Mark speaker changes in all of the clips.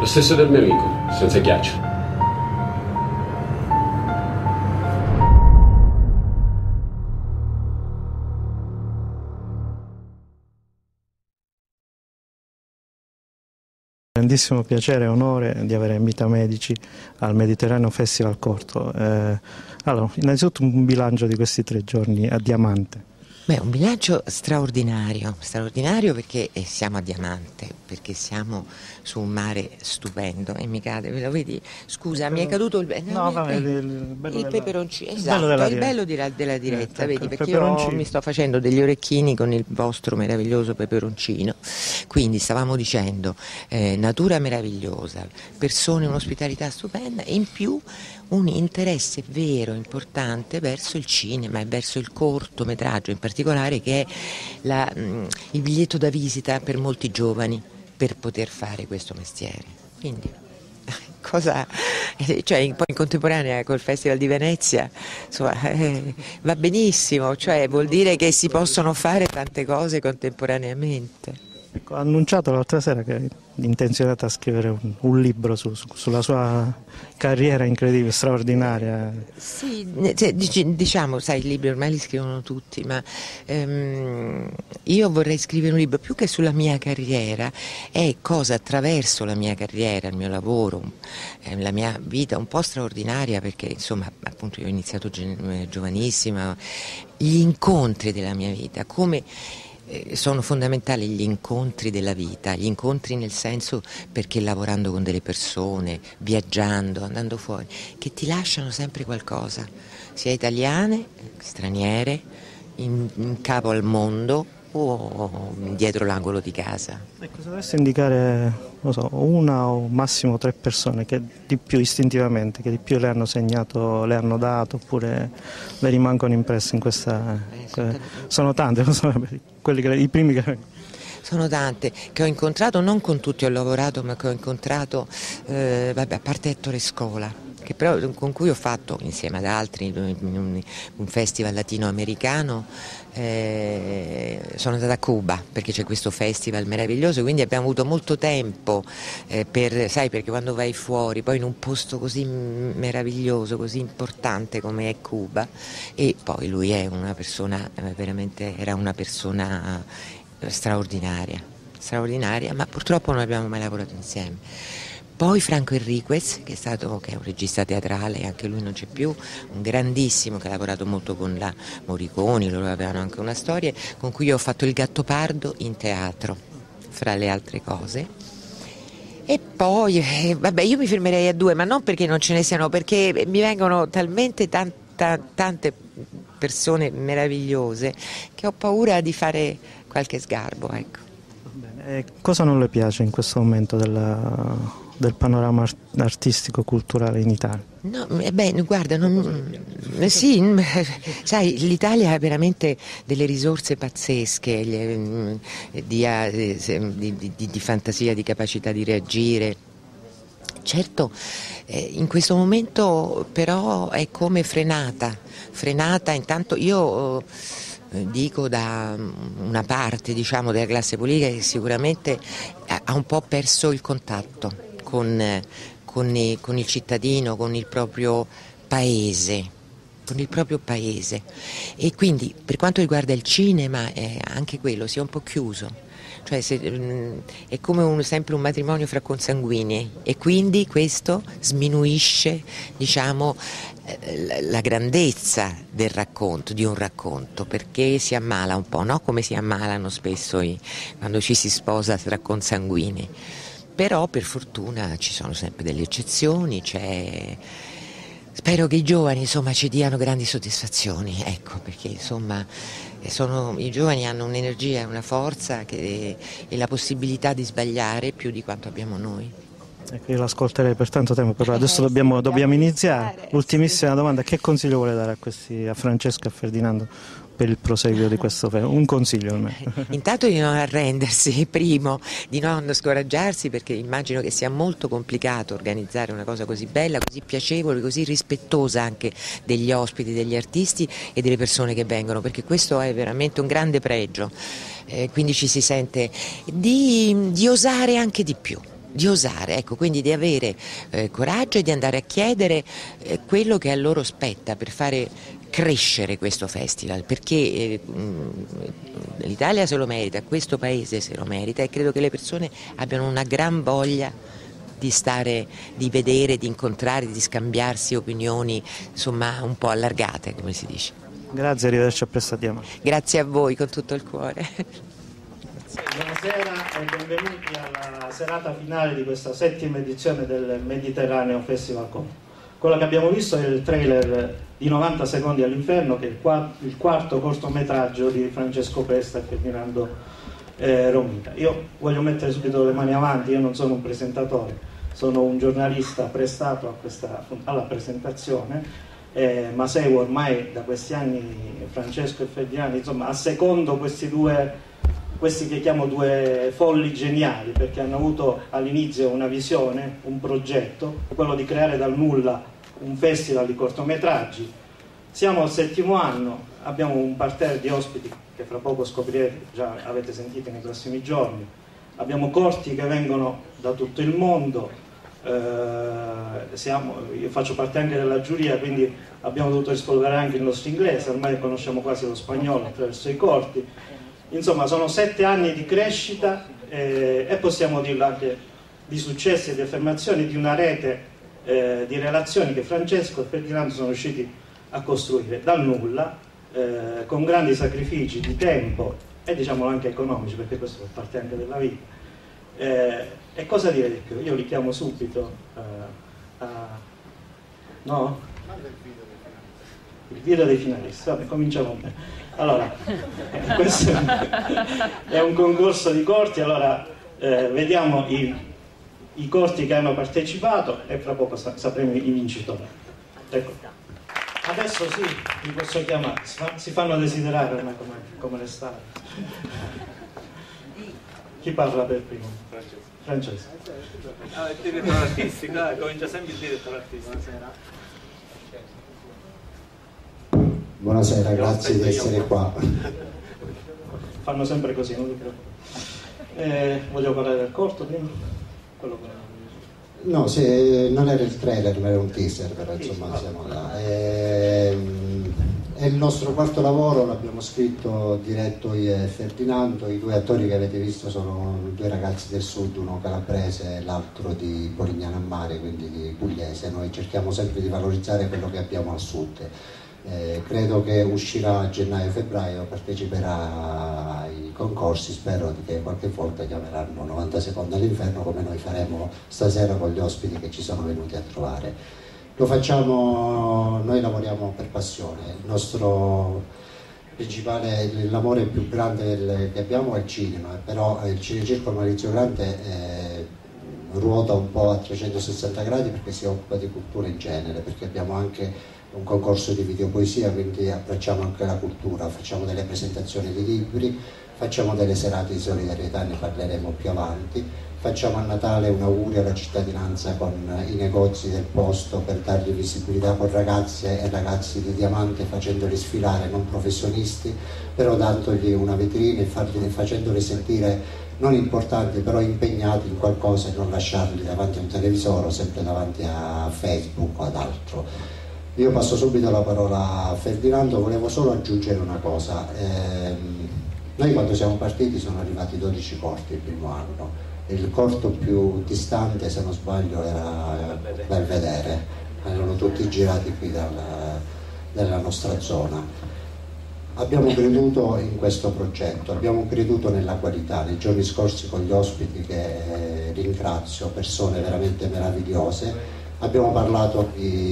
Speaker 1: Lo stesso del mio amico, senza ghiaccio.
Speaker 2: Grandissimo piacere e onore di avere in vita Medici al Mediterraneo Festival Corto. Allora, innanzitutto un bilancio di questi 3 giorni a Diamante.
Speaker 3: Beh, un bilancio straordinario perché siamo a Diamante, perché siamo su un mare stupendo e mi cade, lo vedi? Scusa, mi è caduto il peperoncino, esatto, il bello della diretta, vedi, perché io mi sto facendo degli orecchini con il vostro meraviglioso peperoncino, quindi stavamo dicendo natura meravigliosa, persone, un'ospitalità stupenda e in più un interesse vero, importante verso il cinema e verso il cortometraggio in particolare, che è il biglietto da visita per molti giovani per poter fare questo mestiere. Quindi cioè, poi in contemporanea col Festival di Venezia, insomma, va benissimo, cioè vuol dire che si possono fare tante cose contemporaneamente.
Speaker 2: Ecco, ha annunciato l'altra sera che è intenzionata a scrivere un libro sulla sua carriera incredibile, straordinaria.
Speaker 3: Sì, diciamo, sai, i libri ormai li scrivono tutti, ma io vorrei scrivere un libro più che sulla mia carriera, è cosa attraverso la mia carriera, il mio lavoro, la mia vita un po' straordinaria, perché insomma appunto io ho iniziato giovanissima, gli incontri della mia vita, come sono fondamentali gli incontri della vita, gli incontri nel senso perché lavorando con delle persone, viaggiando, andando fuori, che ti lasciano sempre qualcosa, sia italiane, straniere, in capo al mondo o dietro l'angolo di casa.
Speaker 2: Ecco, se dovessi indicare, non so, una o massimo 3 persone che di più istintivamente, che di più le hanno segnato, le hanno dato, oppure le rimangono impresse in questa... sono tante, non so, i primi che...
Speaker 3: Sono tante, che ho incontrato, non con tutti ho lavorato, ma che ho incontrato, a parte Ettore Scola, che però, con cui ho fatto, insieme ad altri, un festival latinoamericano. Sono andata a Cuba perché c'è questo festival meraviglioso, quindi abbiamo avuto molto tempo sai, perché quando vai fuori, poi in un posto così meraviglioso, così importante come è Cuba, e poi lui è una persona, veramente era una persona straordinaria, ma purtroppo non abbiamo mai lavorato insieme. Poi Franco Enriquez, che è un regista teatrale, anche lui non c'è più, un grandissimo che ha lavorato molto con la Morricone, loro avevano anche una storia, con cui io ho fatto Il Gattopardo in teatro, fra le altre cose. E poi, io mi fermerei a 2, ma non perché non ce ne siano, perché mi vengono talmente tante persone meravigliose che ho paura di fare qualche sgarbo, ecco.
Speaker 2: Bene. Cosa non le piace in questo momento del panorama artistico-culturale in Italia?
Speaker 3: No, guarda, sì, sai, l'Italia ha veramente delle risorse pazzesche di fantasia, di capacità di reagire. Certo, in questo momento però è come frenata, intanto io dico da una parte, diciamo, della classe politica che sicuramente ha un po' perso il contatto con il cittadino, con il proprio paese. E quindi per quanto riguarda il cinema anche quello si è un po' chiuso, cioè è come sempre un matrimonio fra consanguinei e quindi questo sminuisce, diciamo, la grandezza di un racconto, perché si ammala un po', no? Come si ammalano spesso quando ci si sposa tra consanguinei. Però per fortuna ci sono sempre delle eccezioni, spero che i giovani, insomma, ci diano grandi soddisfazioni, ecco, perché insomma i giovani hanno un'energia e una forza e la possibilità di sbagliare più di quanto abbiamo noi.
Speaker 2: Ecco, io l'ascolterei per tanto tempo, però adesso dobbiamo iniziare. Ultimissima domanda, che consiglio vuole dare a Francesco e a Ferdinando per il proseguio di questo film? Un consiglio almeno.
Speaker 3: Intanto di non arrendersi, primo, di non scoraggiarsi, perché immagino che sia molto complicato organizzare una cosa così bella, così piacevole, così rispettosa anche degli ospiti, degli artisti e delle persone che vengono, perché questo è veramente un grande pregio, quindi ci si sente di osare anche di più. di osare, ecco, quindi di avere coraggio e di andare a chiedere quello che a loro spetta per fare crescere questo festival, perché l'Italia se lo merita, questo paese se lo merita, e credo che le persone abbiano una gran voglia di stare, di vedere, di incontrare, di scambiarsi opinioni, insomma, un po' allargate, come si dice.
Speaker 2: Grazie, arrivederci, a presto, Diana.
Speaker 3: Grazie a voi con tutto il cuore.
Speaker 2: Buonasera e benvenuti alla serata finale di questa 7ª edizione del Mediterraneo Festival Con. Quello che abbiamo visto è il trailer di 90 secondi all'inferno, che è il quarto cortometraggio di Francesco Pesta e Ferdinando Romita. Io voglio mettere subito le mani avanti, io non sono un presentatore, sono un giornalista prestato alla presentazione, ma seguo ormai da questi anni Francesco e Ferdinando, insomma, assecondo questi che chiamo due folli geniali, perché hanno avuto all'inizio una visione, un progetto, quello di creare dal nulla un festival di cortometraggi. Siamo al 7° anno, abbiamo un parterre di ospiti che fra poco scoprirete, già avete sentito nei prossimi giorni. Abbiamo corti che vengono da tutto il mondo, io faccio parte anche della giuria, quindi abbiamo dovuto rispolverare anche il nostro inglese, ormai conosciamo quasi lo spagnolo attraverso i corti. Insomma, sono 7 anni di crescita e possiamo dirlo anche di successi e di affermazioni di una rete di relazioni che Francesco e Ferdinando sono riusciti a costruire dal nulla, con grandi sacrifici di tempo e diciamolo anche economici, perché questo fa parte anche della vita. E cosa dire di più? Io li chiamo subito no? Il video dei finalisti. Vabbè, cominciamo bene. Allora, questo è un concorso di corti, allora vediamo i corti che hanno partecipato e fra poco sapremo i vincitori. Ecco. Adesso sì, vi posso chiamare, si fanno desiderare ormai come l'estate. Chi parla per primo? Francesco.
Speaker 4: Il direttore artistico, comincia sempre il direttore artistico.
Speaker 5: Buonasera, grazie di essere qua.
Speaker 2: Fanno sempre così, non ti preoccupare. Voglio parlare del corto prima?
Speaker 5: No, se non era il trailer, ma era un teaser, però insomma siamo là. È il nostro quarto lavoro, l'abbiamo scritto, diretto io e Ferdinando. I 2 attori che avete visto sono 2 ragazzi del sud, uno calabrese e l'altro di Polignano a Mare, quindi di pugliese. Noi cerchiamo sempre di valorizzare quello che abbiamo al sud. Credo che uscirà a gennaio-febbraio, parteciperà ai concorsi, spero che qualche volta chiameranno 90 secondi all'inferno, come noi faremo stasera con gli ospiti che ci sono venuti a trovare. Lo facciamo, noi lavoriamo per passione, il nostro principale, l'amore più grande che abbiamo è il cinema, però il Cinecircolo Maurizio Grande ruota un po' a 360 gradi perché si occupa di cultura in genere, perché abbiamo anche un concorso di videopoesia, quindi abbracciamo anche la cultura, facciamo delle presentazioni di libri, facciamo delle serate di solidarietà, ne parleremo più avanti, facciamo a Natale un augurio alla cittadinanza con i negozi del posto per dargli visibilità, con ragazze e ragazzi di Diamante, facendoli sfilare, non professionisti, però dandogli una vetrina e facendoli sentire non importanti, però impegnati in qualcosa e non lasciarli davanti a un televisore o sempre davanti a Facebook o ad altro. Io passo subito la parola a Ferdinando, volevo solo aggiungere una cosa. Noi quando siamo partiti sono arrivati 12 corti il primo anno, il corto più distante, se non sbaglio, era Belvedere, erano tutti girati qui nella nostra zona. Abbiamo creduto in questo progetto, abbiamo creduto nella qualità. Nei giorni scorsi con gli ospiti, che ringrazio, persone veramente meravigliose, abbiamo parlato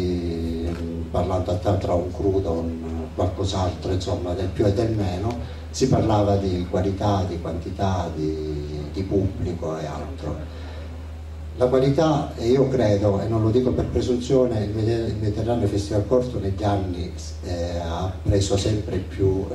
Speaker 5: tra un crudo, qualcos'altro, insomma, del più e del meno, si parlava di qualità, di quantità, di pubblico e altro. La qualità, e io credo, e non lo dico per presunzione, il Mediterraneo Festival Corto negli anni ha preso sempre più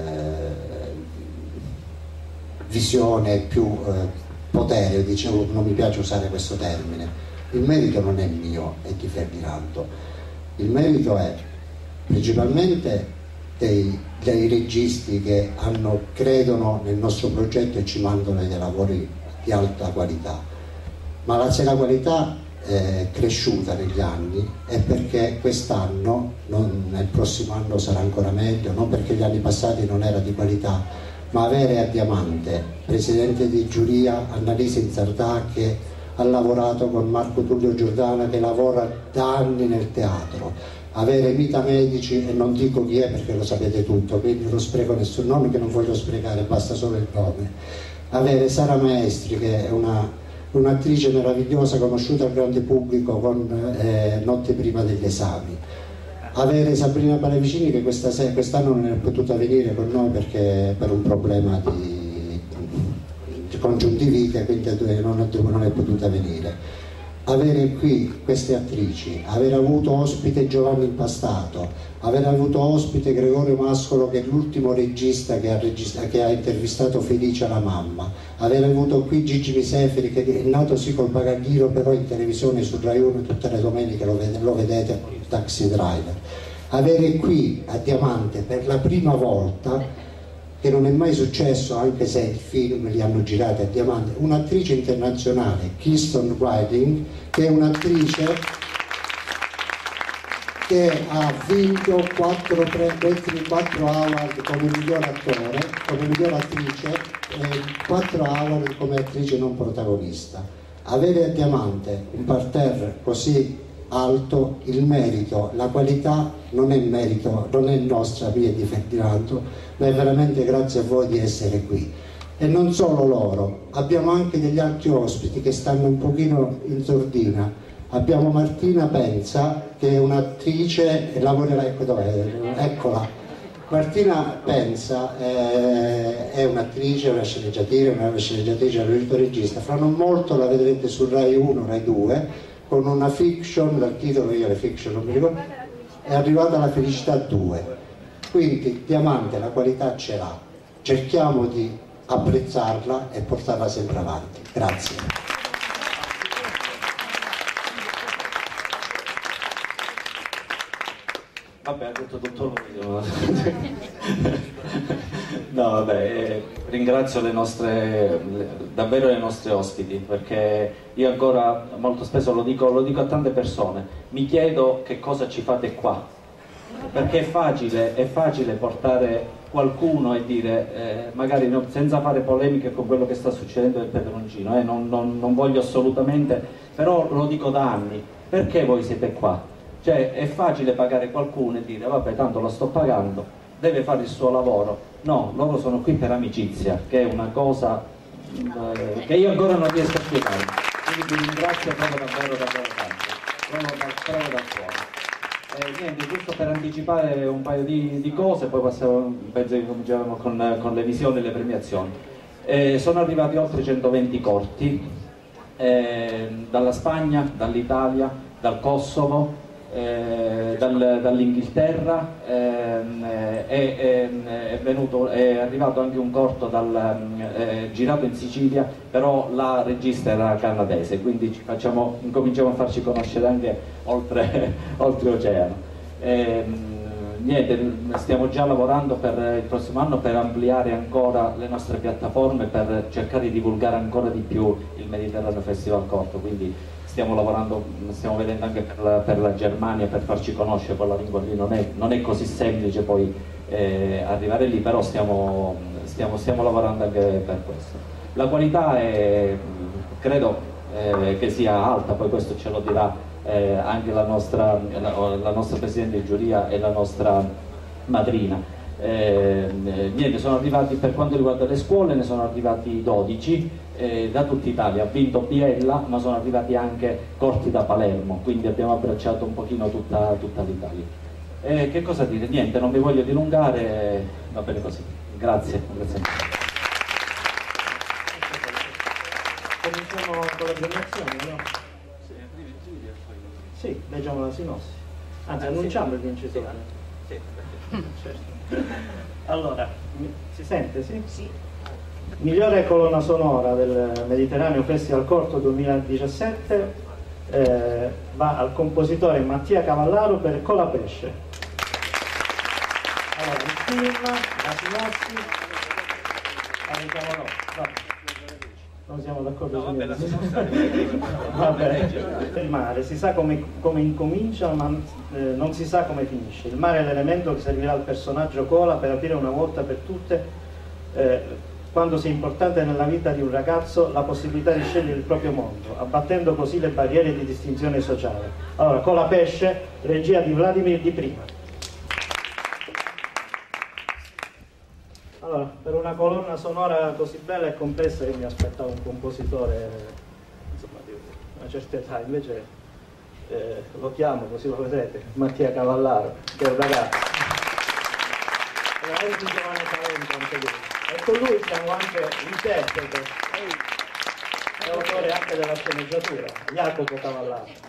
Speaker 5: visione, più potere, dicevo, non mi piace usare questo termine. Il merito non è mio, è di Ferdinando. Il merito è principalmente dei registi che credono nel nostro progetto e ci mandano dei lavori di alta qualità. ma se la qualità è cresciuta negli anni è perché quest'anno, nel prossimo anno sarà ancora meglio, non perché gli anni passati non era di qualità, ma avere a Diamante presidente di giuria Annalisa Inzardà, che ha lavorato con Marco Tullio Giordana, che lavora da anni nel teatro, avere Mita Medici, e non dico chi è perché lo sapete tutto, quindi non spreco nessun nome, che non voglio sprecare, basta solo il nome, avere Sara Maestri, che è un'attrice meravigliosa conosciuta al grande pubblico con Notte prima degli esami, avere Sabrina Pallavicini, che quest'anno non è potuta venire con noi perché per un problema di congiuntivite, quindi non è potuta venire. Avere qui queste attrici, aver avuto ospite Giovanni Impastato, aver avuto ospite Gregorio Mascolo, che è l'ultimo regista che ha intervistato Felicia la mamma, aver avuto qui Gigi Miseferi, che è nato sì col bagaglino, però in televisione su Rai 1 tutte le domeniche lo vedete con il Taxi Driver, avere qui a Diamante per la prima volta, che non è mai successo anche se i film li hanno girati a Diamante, un'attrice internazionale, Kirsten Whiting, che è un'attrice che ha vinto 4 award come miglior attore, come miglior attrice, e 4 award come attrice non protagonista. Avere a Diamante un parterre così alto, il merito, la qualità non è merito, non è nostra, mia e di Ferdinando, ma è veramente grazie a voi di essere qui. E non solo loro, abbiamo anche degli altri ospiti che stanno un pochino in sordina. Abbiamo Martina Penza, che è un'attrice e lavorerà, ecco dov'è, eccola. Martina Penza è un'attrice, una sceneggiatrice, una regista. Fra non molto la vedrete su Rai 1, Rai 2, con una fiction, dal titolo io le fiction non mi ricordo, è arrivata La felicità 2. Quindi Diamante la qualità ce l'ha, cerchiamo di apprezzarla e portarla sempre avanti. Grazie.
Speaker 4: Vabbè, ha detto tutto lui. No, vabbè, ringrazio davvero le nostre ospiti, perché io ancora molto spesso lo dico a tante persone, mi chiedo che cosa ci fate qua, perché è facile portare qualcuno e dire, magari senza fare polemiche con quello che sta succedendo del peperoncino, non voglio assolutamente, però lo dico da anni, perché voi siete qua? Cioè è facile pagare qualcuno e dire vabbè tanto lo sto pagando, deve fare il suo lavoro. No, loro sono qui per amicizia, che è una cosa che io ancora non riesco a spiegare. Quindi vi ringrazio proprio davvero tanto, proprio dal cuore. Niente, giusto per anticipare un paio di cose, poi penso che cominciamo con le visioni e le premiazioni. Sono arrivati oltre 120 corti, dalla Spagna, dall'Italia, dal Kosovo, dall'Inghilterra, è arrivato anche un corto girato in Sicilia, però la regista era canadese, quindi incominciamo a farci conoscere anche oltre oceano. Niente, stiamo già lavorando per il prossimo anno per ampliare ancora le nostre piattaforme, per cercare di divulgare ancora di più il Mediterraneo Festival Corto, quindi stiamo lavorando, stiamo vedendo anche per la Germania, per farci conoscere con la lingua lì, non è così semplice poi arrivare lì, però stiamo lavorando anche per questo. La qualità credo che sia alta, poi questo ce lo dirà anche la nostra Presidente di giuria e la nostra madrina. Niente, sono arrivati, per quanto riguarda le scuole, ne sono arrivati 12 da tutta Italia, ha vinto Biella, ma sono arrivati anche corti da Palermo, quindi abbiamo abbracciato un pochino tutta l'Italia. Che cosa dire? Niente, non vi voglio dilungare, va bene così. Grazie.
Speaker 2: Cominciamo con le premiazioni, no? Sì, leggiamo la sinossi. Anzi, annunciamo il vincitore.
Speaker 4: Sì.
Speaker 2: Certo. Allora, si sente, sì? Sì. Migliore colonna sonora del Mediterraneo Festival Corto 2017 va al compositore Mattia Cavallaro per Colapesce. Allora, il film, la sinossi, la leggiamo no. Non siamo d'accordo su niente. Vabbè, il mare si sa come incomincia, ma non si sa come finisce. Il mare è l'elemento che servirà al personaggio Cola per aprire una volta per tutte, quando sia importante nella vita di un ragazzo, la possibilità di scegliere il proprio mondo, abbattendo così le barriere di distinzione sociale. Allora, Cola Pesce, regia di Vladimir Di Prima. Allora, per una colonna sonora così bella e complessa io mi aspettavo un compositore, insomma, di una certa età, invece lo chiamo, così lo vedrete, Mattia Cavallaro, che è un ragazzo. Veramente un giovane talento anche lui. E con lui siamo anche interprete, è autore anche della sceneggiatura, Jacopo Cavallaro.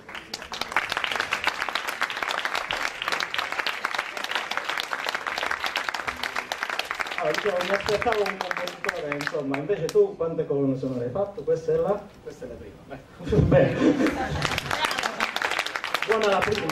Speaker 2: Allora, diciamo, mi aspettavo un compositore, insomma, invece tu quante colonne sonore hai fatto? Questa è la? Questa è la prima. Bene. Buona la prima,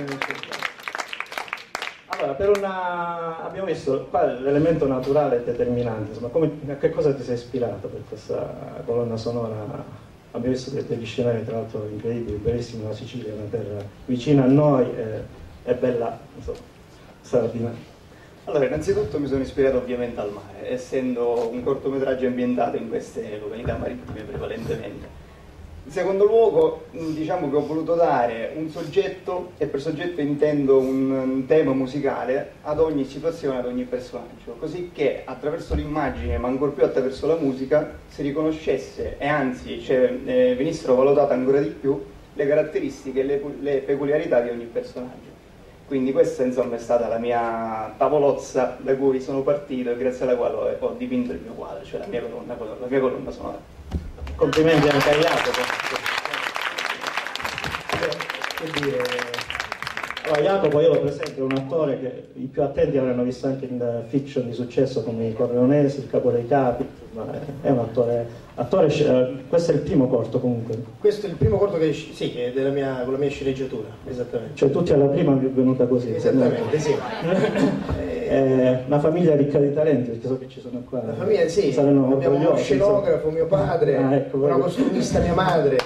Speaker 2: allora, abbiamo visto qua l'elemento naturale è determinante, insomma, a che cosa ti sei ispirato per questa colonna sonora? Abbiamo visto degli scenari tra l'altro incredibili, bellissimi, la Sicilia è una terra vicina a noi, è bella, insomma, straordinaria.
Speaker 6: Allora, innanzitutto mi sono ispirato ovviamente al mare, essendo un cortometraggio ambientato in queste località marittime prevalentemente. In secondo luogo, diciamo che ho voluto dare un soggetto, e per soggetto intendo un tema musicale, ad ogni situazione, ad ogni personaggio, così che attraverso l'immagine, ma ancor più attraverso la musica, si riconoscesse e anzi venissero valutate ancora di più le caratteristiche e le peculiarità di ogni personaggio. Quindi questa insomma è stata la mia tavolozza da cui sono partito e grazie alla quale ho dipinto il mio quadro, cioè la mia colonna sonora.
Speaker 2: Complimenti anche a Jacopo. Che dire, allora, Jacopo io lo presento, è un attore che i più attenti avranno visto anche in fiction di successo come I Corleonesi, Il Capo dei Capi, ma è un attore, questo è il primo corto comunque.
Speaker 7: Questo è il primo corto che è con la mia sceneggiatura, esattamente.
Speaker 2: Cioè tutti alla prima vi è venuta così.
Speaker 7: Esattamente, sì.
Speaker 2: Una famiglia ricca di talenti, perché so che ci sono qua.
Speaker 7: La famiglia, sì, abbiamo uno scenografo, mio padre,
Speaker 2: ecco,
Speaker 7: una costumista, mia madre.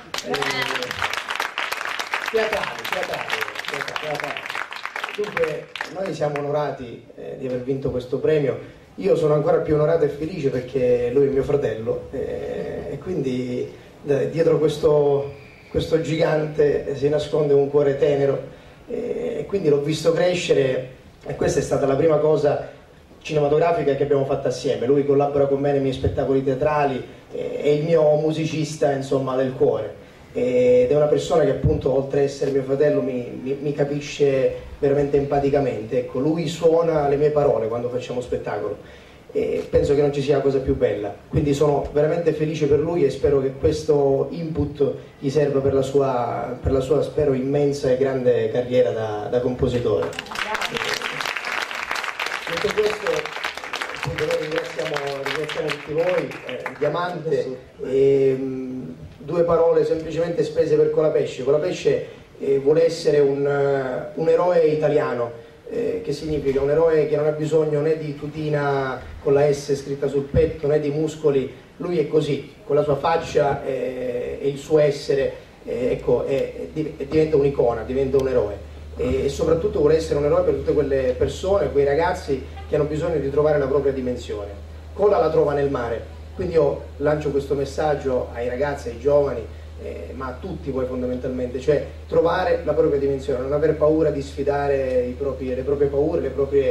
Speaker 7: Teatrale. Dunque, noi siamo onorati di aver vinto questo premio. Io sono ancora più onorato e felice perché lui è mio fratello e quindi dietro questo gigante si nasconde un cuore tenero e quindi l'ho visto crescere e questa è stata la prima cosa cinematografica che abbiamo fatto assieme. Lui collabora con me nei miei spettacoli teatrali, è il mio musicista, insomma, del cuore. Ed è una persona che appunto oltre ad essere mio fratello mi capisce veramente empaticamente. Ecco, lui suona le mie parole quando facciamo spettacolo e penso che non ci sia cosa più bella, quindi sono veramente felice per lui e spero che questo input gli serva per la sua spero immensa e grande carriera da compositore. Detto questo, appunto, noi ringraziamo tutti voi, Diamante, e due parole semplicemente spese per Colapesce. Colapesce vuole essere un eroe italiano, che significa un eroe che non ha bisogno né di tutina con la S scritta sul petto né di muscoli. Lui è così, con la sua faccia e il suo essere, ecco, diventa un'icona, diventa un eroe. E soprattutto vuole essere un eroe per tutte quelle persone, quei ragazzi che hanno bisogno di trovare la propria dimensione. Cola la trova nel mare, quindi io lancio questo messaggio ai ragazzi, ai giovani, ma a tutti poi fondamentalmente, cioè trovare la propria dimensione, non aver paura di sfidare le proprie paure,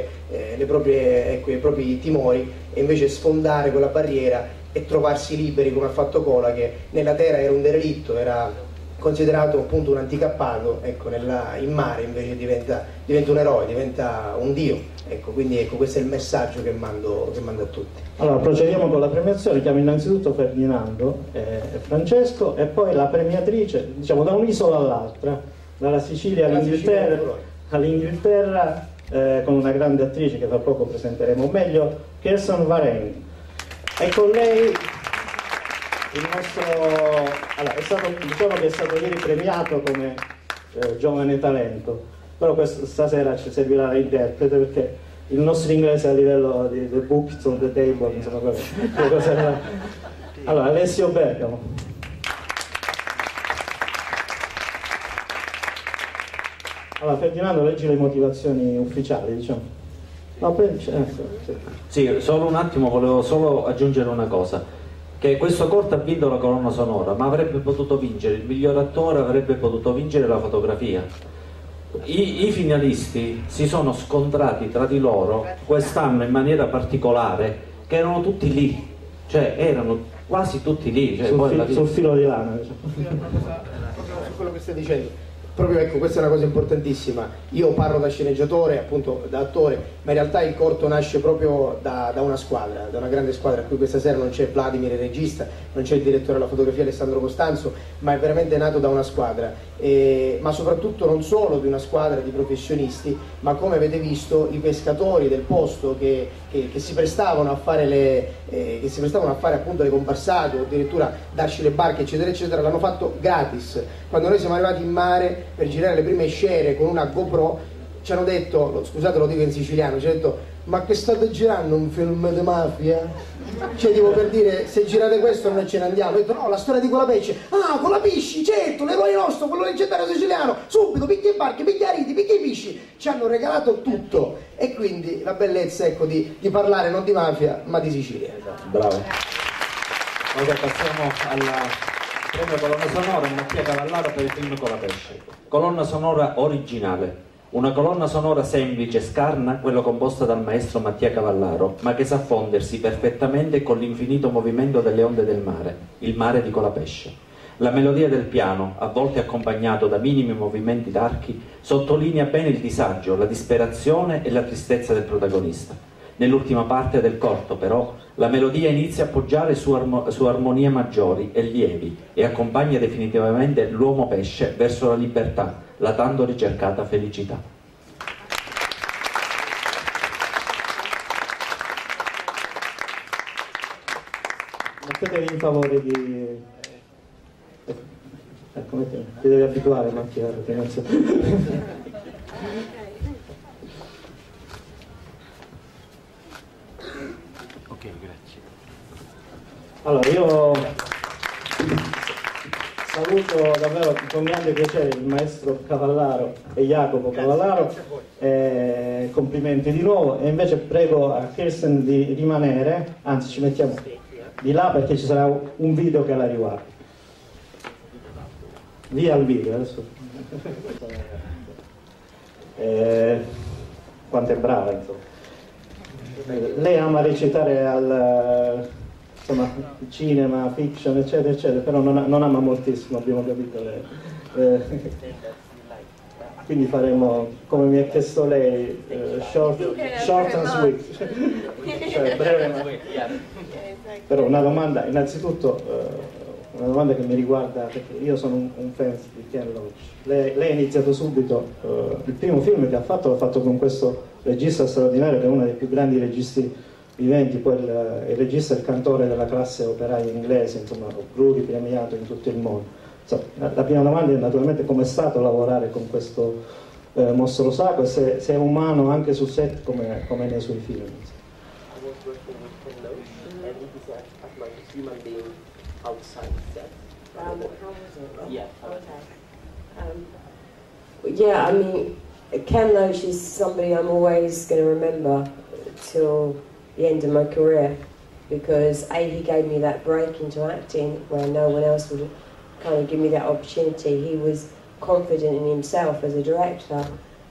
Speaker 7: i propri timori e invece sfondare quella barriera e trovarsi liberi come ha fatto Cola, che nella terra era un derelitto, era considerato appunto un anticappato, ecco, in mare invece diventa un eroe, diventa un dio, ecco, quindi ecco, questo è il messaggio che mando a tutti.
Speaker 2: Allora procediamo con la premiazione, chiamo innanzitutto Ferdinando e Francesco e poi la premiatrice, diciamo da un'isola all'altra, dalla Sicilia all'Inghilterra, con una grande attrice che tra poco presenteremo meglio, Kirsten Varenne, e con lei il nostro, allora, diciamo che è stato ieri premiato come giovane talento, però stasera ci servirà l'interprete perché il nostro inglese a livello di the books on the table, insomma, Allora, Alessio Bergamo. Allora, Ferdinando, leggi le motivazioni ufficiali, diciamo. No,
Speaker 4: Sì, solo un attimo, volevo solo aggiungere una cosa, che questo corto ha vinto la colonna sonora, ma avrebbe potuto vincere il miglior attore, avrebbe potuto vincere la fotografia. I finalisti si sono scontrati tra di loro quest'anno in maniera particolare, che erano tutti lì, cioè erano quasi tutti lì. Cioè,
Speaker 2: sul filo di lana, diciamo.
Speaker 7: Su quello che stai dicendo. Proprio ecco, questa è una cosa importantissima. Io parlo da sceneggiatore, appunto da attore, ma in realtà il corto nasce proprio da una squadra, da una grande squadra. Qui questa sera non c'è Vladimir, il regista, non c'è il direttore della fotografia Alessandro Costanzo, ma è veramente nato da una squadra, ma soprattutto non solo di una squadra di professionisti, ma come avete visto i pescatori del posto che si prestavano a fare appunto le comparsate, o addirittura darci le barche eccetera eccetera, l'hanno fatto gratis. Quando noi siamo arrivati in mare per girare le prime scene con una GoPro, ci hanno detto, scusate lo dico in siciliano, ci hanno detto: ma che state girando un film di mafia? Cioè, tipo, per dire, se girate questo noi ce ne andiamo. Ho detto no, la storia di Colapesce. Ah, Colapesci, certo, l'eroe nostro, quello leggendario siciliano, subito, picchi e barche, picchi a riti, picchi e pisci. Ci hanno regalato tutto, e quindi la bellezza, ecco, di parlare non di mafia ma di Sicilia.
Speaker 4: Bravo. Ora passiamo alla premio colonna sonora Mattia Cavallaro per il film Colapesce. Colonna sonora originale. Una colonna sonora semplice e scarna, quella composta dal maestro Mattia Cavallaro, ma che sa fondersi perfettamente con l'infinito movimento delle onde del mare, il mare di Colapesce. La melodia del piano, a volte accompagnato da minimi movimenti d'archi, sottolinea bene il disagio, la disperazione e la tristezza del protagonista. Nell'ultima parte del corto, però, la melodia inizia a poggiare su armonie maggiori e lievi e accompagna definitivamente l'uomo pesce verso la libertà, la tanto ricercata felicità.
Speaker 2: Mettetevi in favore di... Ecco, ti devi abituare, Mattia, perché non so...
Speaker 4: Ok, grazie.
Speaker 2: Allora, io saluto davvero con grande piacere il maestro Cavallaro e Jacopo Cavallaro, complimenti di nuovo, e invece prego a Kirsten di rimanere, anzi ci mettiamo di là perché ci sarà un video che la riguarda. Via il video adesso. Quanto è brava, insomma. Lei ama recitare al cinema, fiction, eccetera, eccetera, però non ama moltissimo, abbiamo capito. Quindi faremo, come mi ha chiesto lei, short and sweet, cioè breve ma... Però una domanda, innanzitutto, una domanda che mi riguarda, perché io sono un fan di Ken Loach. Lei ha iniziato subito, il primo film che ha fatto l'ha fatto con questo regista straordinario, che è uno dei più grandi registi viventi, poi il regista e il cantore della classe operaia inglese, insomma, pluripremiato in tutto il mondo. Insomma, la prima domanda è naturalmente come è stato lavorare con questo mostro sacro, e se è umano anche su set come nei suoi film.
Speaker 8: Outside set. How was it? Yeah. Okay. Yeah, I mean, Ken Loach is somebody I'm always going to remember till the end of my career, because he gave me that break into acting where no one else would kind of give me that opportunity. He was confident in himself as a director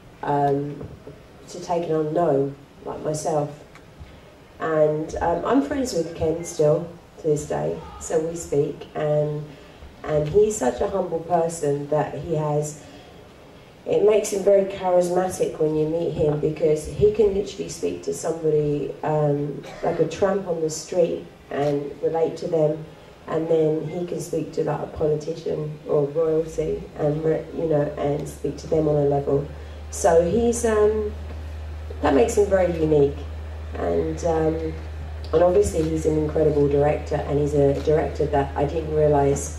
Speaker 8: to take an unknown like myself. And I'm friends with Ken still to this day, so we speak, and he's such a humble person that it makes him very charismatic when you meet him, because he can literally speak to somebody like a tramp on the street and relate to them, and then he can speak to like a politician or royalty and and speak to them on a level. So he's that makes him very unique, and obviously he's an incredible director, and he's a director that I didn't realise,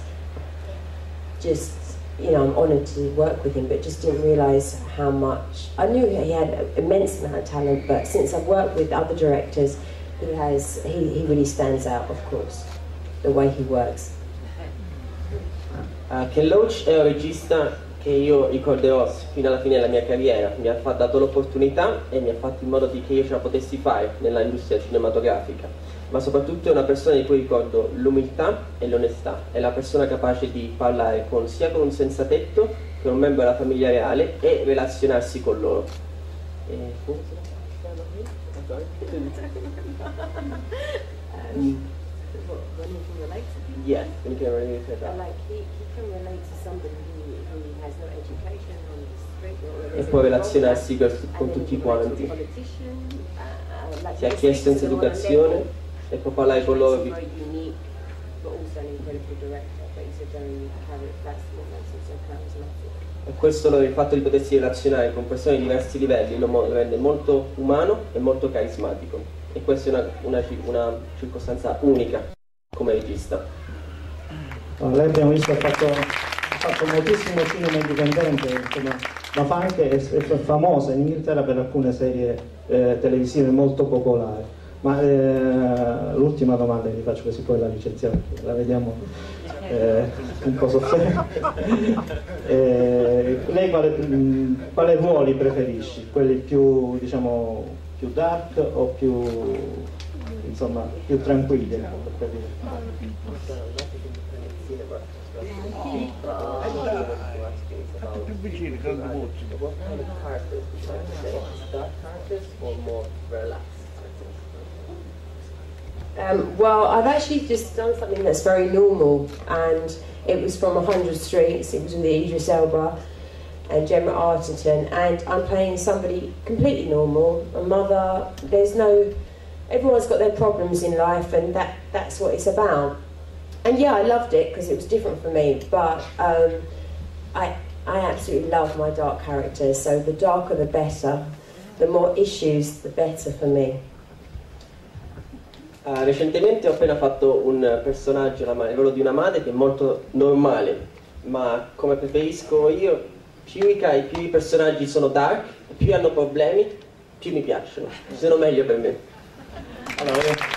Speaker 8: I'm honoured to work with him, but just didn't realise how much. I knew he had an immense amount of talent, but since I've worked with other directors, he really stands out, of course. the way he works.
Speaker 9: Ken Loach è un regista che io ricorderò fino alla fine della mia carriera. Mi ha dato l'opportunità e mi ha fatto in modo che io ce la potessi fare nella industria cinematografica, ma soprattutto è una persona di cui ricordo l'umiltà e l'onestà. È la persona capace di parlare sia con un senzatetto che un membro della famiglia reale e relazionarsi con loro. Yeah, you can relate to that.
Speaker 8: Like he can relate to somebody who has no education on the street.
Speaker 9: E può relazionarsi con tutti quanti. Si ha chiesto senza educazione e può parlare con loro. E questo, il fatto di potersi relazionare con persone di diversi livelli lo rende molto umano e molto carismatico. E questa è una circostanza unica come regista.
Speaker 2: Lei abbiamo visto ha fatto moltissimo cinema indipendente, insomma, ma fa anche, è famosa in Inghilterra per alcune serie televisive molto popolari. Ma l'ultima domanda che vi faccio, così poi la licenziamo, la vediamo un po' sofferta. Lei quale ruoli preferisci? Quelli più, diciamo, più dark o più, insomma, più tranquilli? Per dire.
Speaker 8: Well, I've actually just done something that's very normal, and it was from 100 Streets. It was with Idris Elba and Gemma Arterton, and I'm playing somebody completely normal, a mother. Everyone's got their problems in life, and that's what it's about. And yeah, I loved it because it was different for me, but I absolutely love my dark characters, so the darker the better, the more issues the better for me.
Speaker 9: Recentemente ho appena fatto un personaggio, il ruolo di una madre, che è molto normale, ma come preferisco io, più i personaggi sono dark, più hanno problemi, più mi piacciono, sono meglio per me.
Speaker 2: Allora,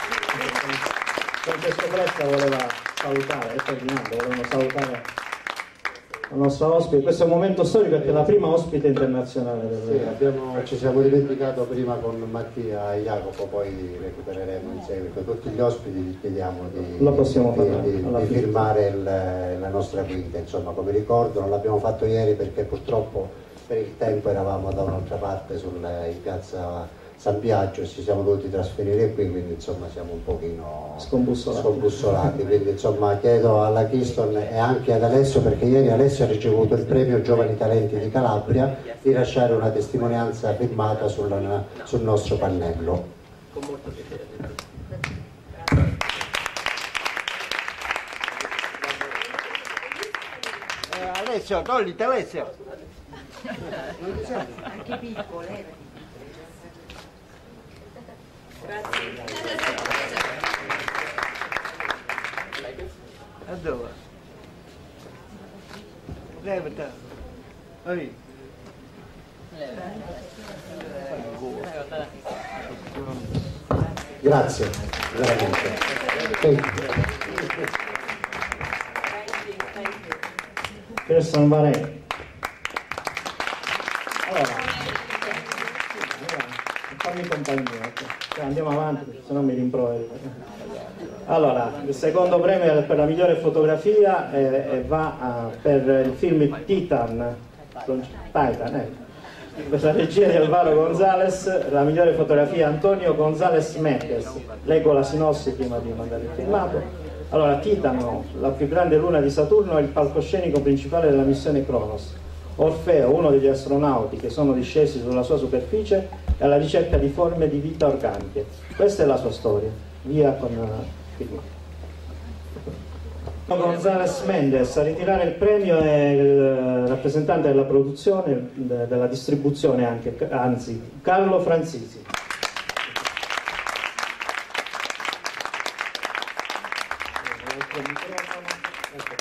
Speaker 2: Francesco voleva salutare, volevano salutare la nostra ospite. Questo è un momento storico perché è la prima ospite internazionale
Speaker 5: ci siamo dimenticato prima con Mattia e Jacopo, poi recupereremo in seguito. Tutti gli ospiti vi chiediamo di firmare la nostra quinta, insomma, come ricordo. Non l'abbiamo fatto ieri perché purtroppo per il tempo eravamo da un'altra parte in piazza San Biagio e ci siamo dovuti trasferire qui, quindi insomma siamo un pochino scombussolati. Quindi insomma chiedo alla Keystone e anche ad Alessio, perché ieri Alessio ha ricevuto il premio Giovani Talenti di Calabria, di lasciare una testimonianza firmata sul nostro pannello.
Speaker 9: Con molto piacere.
Speaker 7: Alessio, togliti Alessio!
Speaker 10: Anche piccole.
Speaker 7: Grazie. A dove? Levata. Vai.
Speaker 5: Grazie, veramente.
Speaker 2: Kirsten Varey. Allora, fammi compagnia, andiamo avanti, se no mi rimproveri. Allora, il secondo premio per la migliore fotografia va per il film Titan, per la regia di Alvaro González, la migliore fotografia Antonio González Méndez. Leggo la sinossi prima di mandare il filmato. Allora, Titano, la più grande luna di Saturno, è il palcoscenico principale della missione Kronos. Orfeo, uno degli astronauti che sono discesi sulla sua superficie, è alla ricerca di forme di vita organiche. Questa è la sua storia. Via con il film. González Méndez. A ritirare il premio è il rappresentante della produzione, della distribuzione anche, anzi, Carlo Franzisi.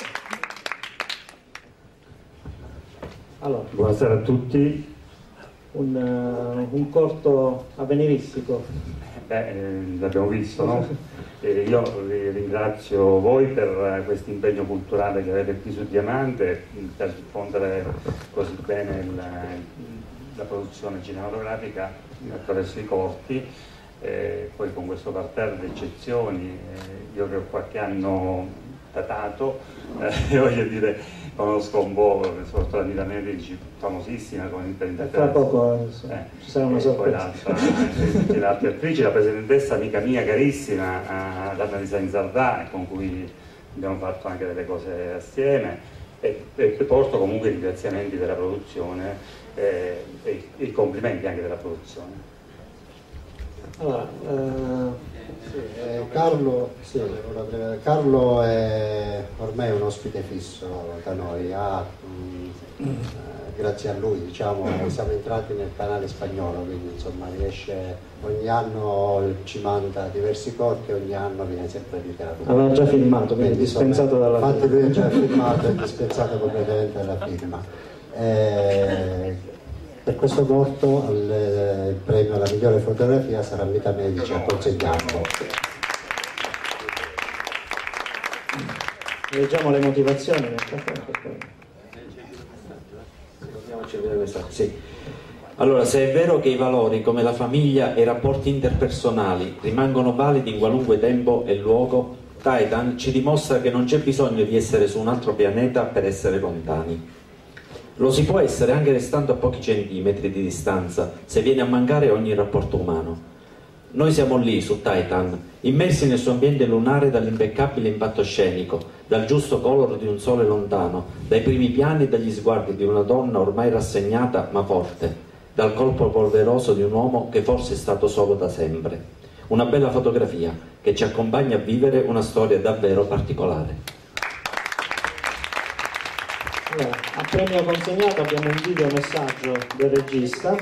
Speaker 11: Allora, buonasera a tutti.
Speaker 2: un corto avveniristico.
Speaker 10: L'abbiamo visto, no? Io vi ringrazio voi per questo impegno culturale che avete qui su Diamante, per diffondere così bene la produzione cinematografica attraverso i corti, poi con questo parterre di eccezioni. Io che ho qualche anno datato, voglio dire, conosco un po', soprattutto la Mila Medici, famosissima come interpretatrice.
Speaker 2: Tra poco ci sarà una sorpresa.
Speaker 10: Poi l'altra attrice, la presentessa amica mia carissima, Annalisa Inzardà, con cui abbiamo fatto anche delle cose assieme, e porto comunque i ringraziamenti della produzione e i complimenti anche della produzione.
Speaker 2: Allora,
Speaker 5: Carlo è ormai un ospite fisso da noi, grazie a lui, diciamo, siamo entrati nel canale spagnolo, quindi insomma riesce, ogni anno ci manda diversi corti, ogni anno viene sempre ritirato.
Speaker 2: aveva già filmato, quindi dispensato dalla firma.
Speaker 5: Infatti lui ha già filmato e dispensato completamente dalla firma. Per questo corto il premio alla migliore fotografia sarà Mita Medici a consegnarlo.
Speaker 2: Leggiamo le motivazioni nel frattempo.
Speaker 11: Sì. Allora, se è vero che i valori come la famiglia e i rapporti interpersonali rimangono validi in qualunque tempo e luogo, Titan ci dimostra che non c'è bisogno di essere su un altro pianeta per essere lontani. Lo si può essere anche restando a pochi centimetri di distanza, se viene a mancare ogni rapporto umano. Noi siamo lì, su Titan, immersi nel suo ambiente lunare dall'impeccabile impatto scenico, dal giusto colore di un sole lontano, dai primi piani e dagli sguardi di una donna ormai rassegnata ma forte, dal colpo polveroso di un uomo che forse è stato solo da sempre. Una bella fotografia che ci accompagna a vivere una storia davvero particolare.
Speaker 2: Allora, a premio consegnato abbiamo un videomessaggio del regista.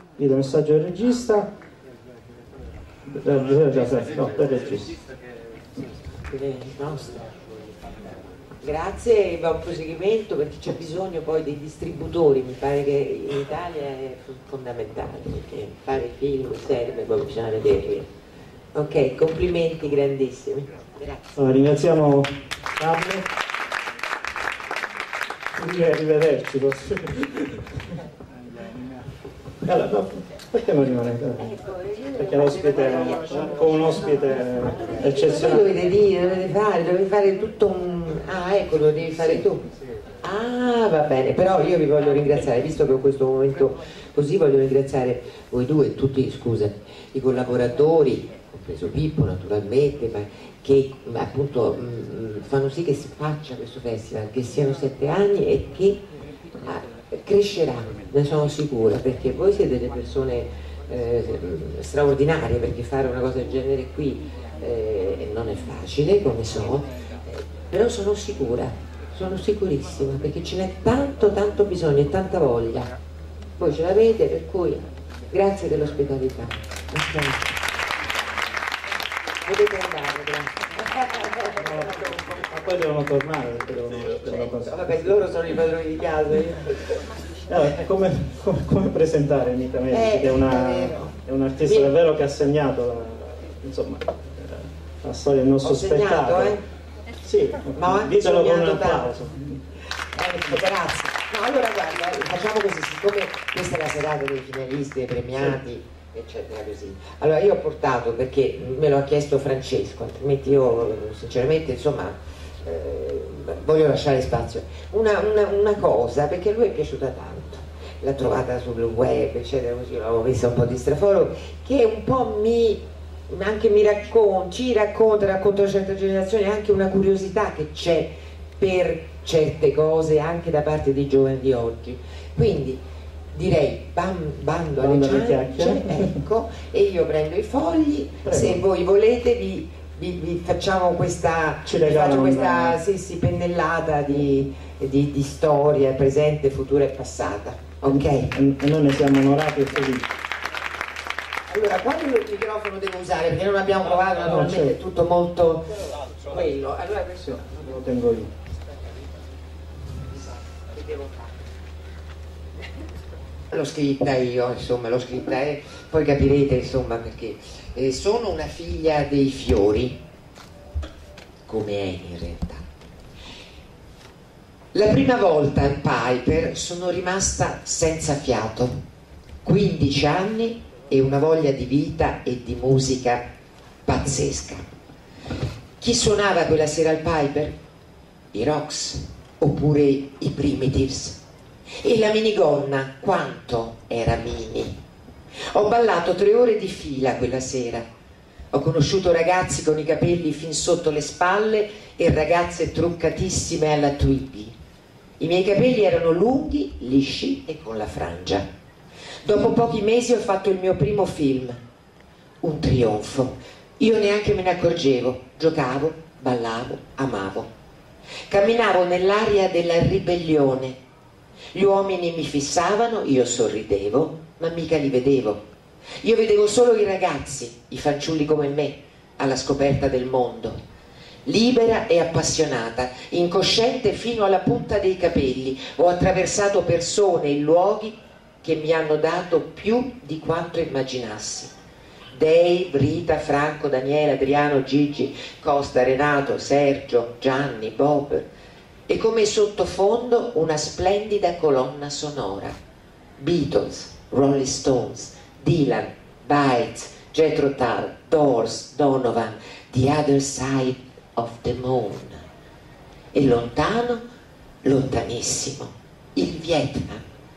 Speaker 3: Grazie e buon proseguimento, perché c'è bisogno poi dei distributori, mi pare che in Italia è fondamentale, perché fare film serve, poi bisogna vederli. Ok, complimenti grandissimi. Grazie.
Speaker 2: Allora, ringraziamo Carlo. Arrivederci. Allora, no, perché non rimanete? Perché l'ospite è un ospite eccezionale.
Speaker 3: Dovete dire, dovete fare tutto un... Ah, ecco, lo devi fare tu. Ah, va bene, però io vi voglio ringraziare, visto che ho questo momento così, voglio ringraziare voi due e tutti, scusa, i collaboratori, compreso Pippo naturalmente, ma che appunto fanno sì che si faccia questo festival, che siano 7 anni e che crescerà, ne sono sicura, perché voi siete delle persone straordinarie, perché fare una cosa del genere qui non è facile, come so, però sono sicura, sono sicurissima, perché ce n'è tanto bisogno e tanta voglia. Voi ce l'avete, per cui grazie dell'ospitalità. Potete andare, grazie.
Speaker 2: Ma poi devono tornare perché devono passare.
Speaker 3: Vabbè, loro sono i padroni di casa.
Speaker 2: Allora, come presentare Mita Medici, che è un artista davvero che ha segnato la storia del nostro spettacolo. Sì,
Speaker 3: ma
Speaker 2: ditelo con un applauso.
Speaker 3: Grazie. No, allora guarda, facciamo così, siccome questa è la serata dei finalisti, dei premiati, eccetera, così. Allora io ho portato, perché me lo ha chiesto Francesco, altrimenti io sinceramente voglio lasciare spazio, una cosa, perché a lui è piaciuta tanto, l'ha trovata sul web, eccetera, così l'avevo messa un po' di straforo, che un po' ci racconta una certa generazione, anche una curiosità che c'è per certe cose anche da parte dei giovani di oggi. Quindi direi bando alle ciance, ecco, e io prendo i fogli. Prego. Se voi volete vi facciamo questa pennellata di storia presente, futura e passata, ok?
Speaker 2: E noi ne siamo onorati e felici.
Speaker 3: Allora, quando il microfono devo usare? Perché non abbiamo provato, naturalmente è tutto molto quello. Allora questo
Speaker 2: lo tengo io.
Speaker 3: Che devo L'ho scritta io, insomma, l'ho scritta poi capirete, insomma, perché sono una figlia dei fiori, come è in realtà. La prima volta al Piper sono rimasta senza fiato, 15 anni e una voglia di vita e di musica pazzesca. Chi suonava quella sera al Piper? I Rocks, oppure i Primitives. E la minigonna, quanto era mini. Ho ballato 3 ore di fila quella sera. Ho conosciuto ragazzi con i capelli fin sotto le spalle e ragazze truccatissime alla Twiggy. I miei capelli erano lunghi, lisci e con la frangia. Dopo pochi mesi ho fatto il mio primo film. Un trionfo. Io neanche me ne accorgevo. Giocavo, ballavo, amavo. Camminavo nell'aria della ribellione. Gli uomini mi fissavano, io sorridevo, ma mica li vedevo. Io vedevo solo i ragazzi, i fanciulli come me, alla scoperta del mondo. Libera e appassionata, incosciente fino alla punta dei capelli, ho attraversato persone e luoghi che mi hanno dato più di quanto immaginassi. Dave, Rita, Franco, Daniele, Adriano, Gigi, Costa, Renato, Sergio, Gianni, Bob, e come sottofondo una splendida colonna sonora. Beatles, Rolling Stones, Dylan, Bites, Jethro Tull, Doors, Donovan, The Other Side of the Moon. E lontano, lontanissimo, il Vietnam,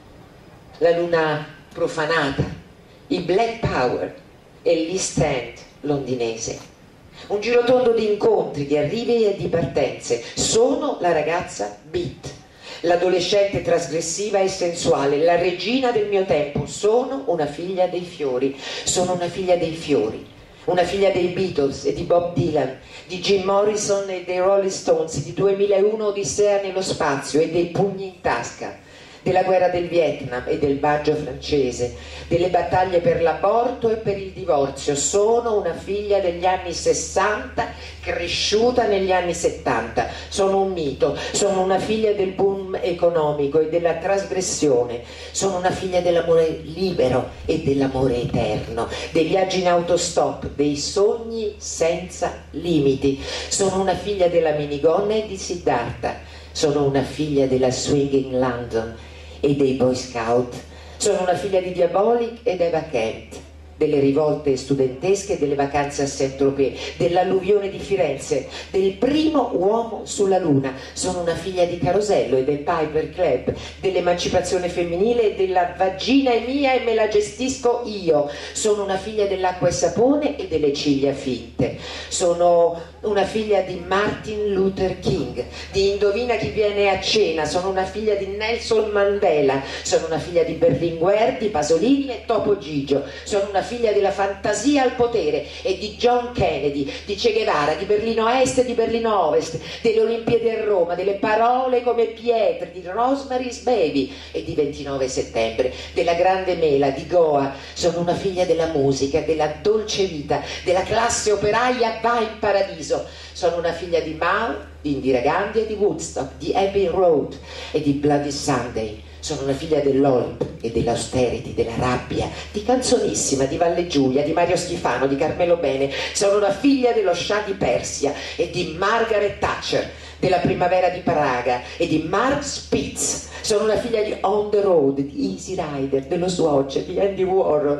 Speaker 3: la luna profanata, il Black Power e l'East End londinese. Un girotondo di incontri, di arrivi e di partenze. Sono la ragazza Beat, l'adolescente trasgressiva e sensuale, la regina del mio tempo. Sono una figlia dei fiori, sono una figlia dei fiori, una figlia dei Beatles e di Bob Dylan, di Jim Morrison e dei Rolling Stones, di 2001 Odissea nello spazio e dei pugni in tasca, della guerra del Vietnam e del Baggio francese, delle battaglie per l'aborto e per il divorzio. Sono una figlia degli anni 60, cresciuta negli anni 70. Sono un mito, sono una figlia del boom economico e della trasgressione. Sono una figlia dell'amore libero e dell'amore eterno, dei viaggi in autostop, dei sogni senza limiti. Sono una figlia della minigonna e di Siddhartha. Sono una figlia della Swinging London e dei Boy Scout. Sono una figlia di Diabolic ed Eva Kent, delle rivolte studentesche e delle vacanze a Saint-Tropez, dell'alluvione di Firenze, del primo uomo sulla luna. Sono una figlia di Carosello e del Piper Club, dell'emancipazione femminile e della vagina è mia e me la gestisco io. Sono una figlia dell'acqua e sapone e delle ciglia finte. Sono una figlia di Martin Luther King, di Indovina chi viene a cena. Sono una figlia di Nelson Mandela. Sono una figlia di Berlinguer, di Pasolini e Topo Gigio. Sono una figlia della fantasia al potere e di John Kennedy, di Che Guevara, di Berlino Est e di Berlino Ovest, delle Olimpiadi a Roma, delle parole come pietre, di Rosemary's Baby e di 29 settembre, della Grande Mela, di Goa. Sono una figlia della musica, della dolce vita, della classe operaia va in paradiso. Sono una figlia di Mao, di Indira Gandhi e di Woodstock, di Abbey Road e di Bloody Sunday. Sono una figlia dell'Olp e dell'austerity, della rabbia, di Canzonissima, di Valle Giulia, di Mario Schifano, di Carmelo Bene. Sono una figlia dello Shah di Persia e di Margaret Thatcher, della primavera di Praga e di Mark Spitz. Sono una figlia di On the Road, di Easy Rider, dello Swatch, di Andy Warhol.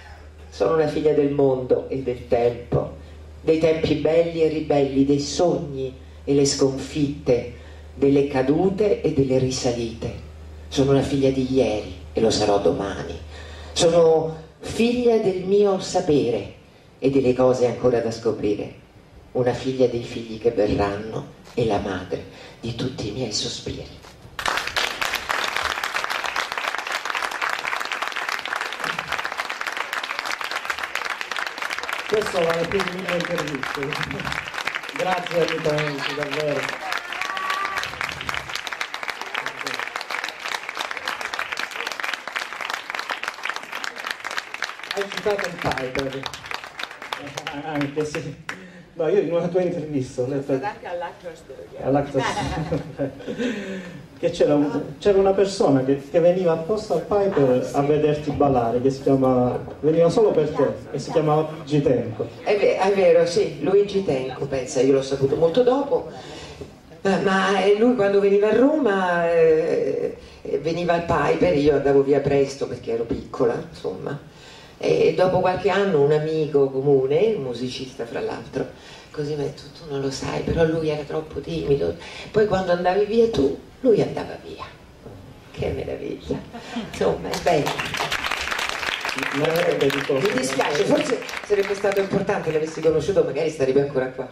Speaker 3: Sono una figlia del mondo e del tempo, dei tempi belli e ribelli, dei sogni e le sconfitte, delle cadute e delle risalite. Sono una figlia di ieri e lo sarò domani. Sono figlia del mio sapere e delle cose ancora da scoprire. Una figlia dei figli che verranno e la madre di tutti i miei sospiri.
Speaker 7: Questo vale più di 1000 interviste. Grazie Anita Menzi, davvero. Hai citato il Piper, anche se
Speaker 2: No, io in una tua intervista ho letto
Speaker 3: anche all'Actors
Speaker 2: che c'era una persona che veniva apposta al Piper a vederti ballare, che veniva solo per te, e si chiamava Luigi Tenco.
Speaker 3: È vero, sì, Luigi Tenco, pensa, io l'ho saputo molto dopo, ma lui quando veniva a Roma veniva al Piper, io andavo via presto perché ero piccola, insomma, e dopo qualche anno un amico comune, un musicista fra l'altro, così mi ha detto: tu non lo sai, però lui era troppo timido, poi quando andavi via tu, lui andava via. Che meraviglia, insomma, è bello. Mi dispiace, forse sarebbe stato importante che l'avessi conosciuto, magari starebbe ancora qua.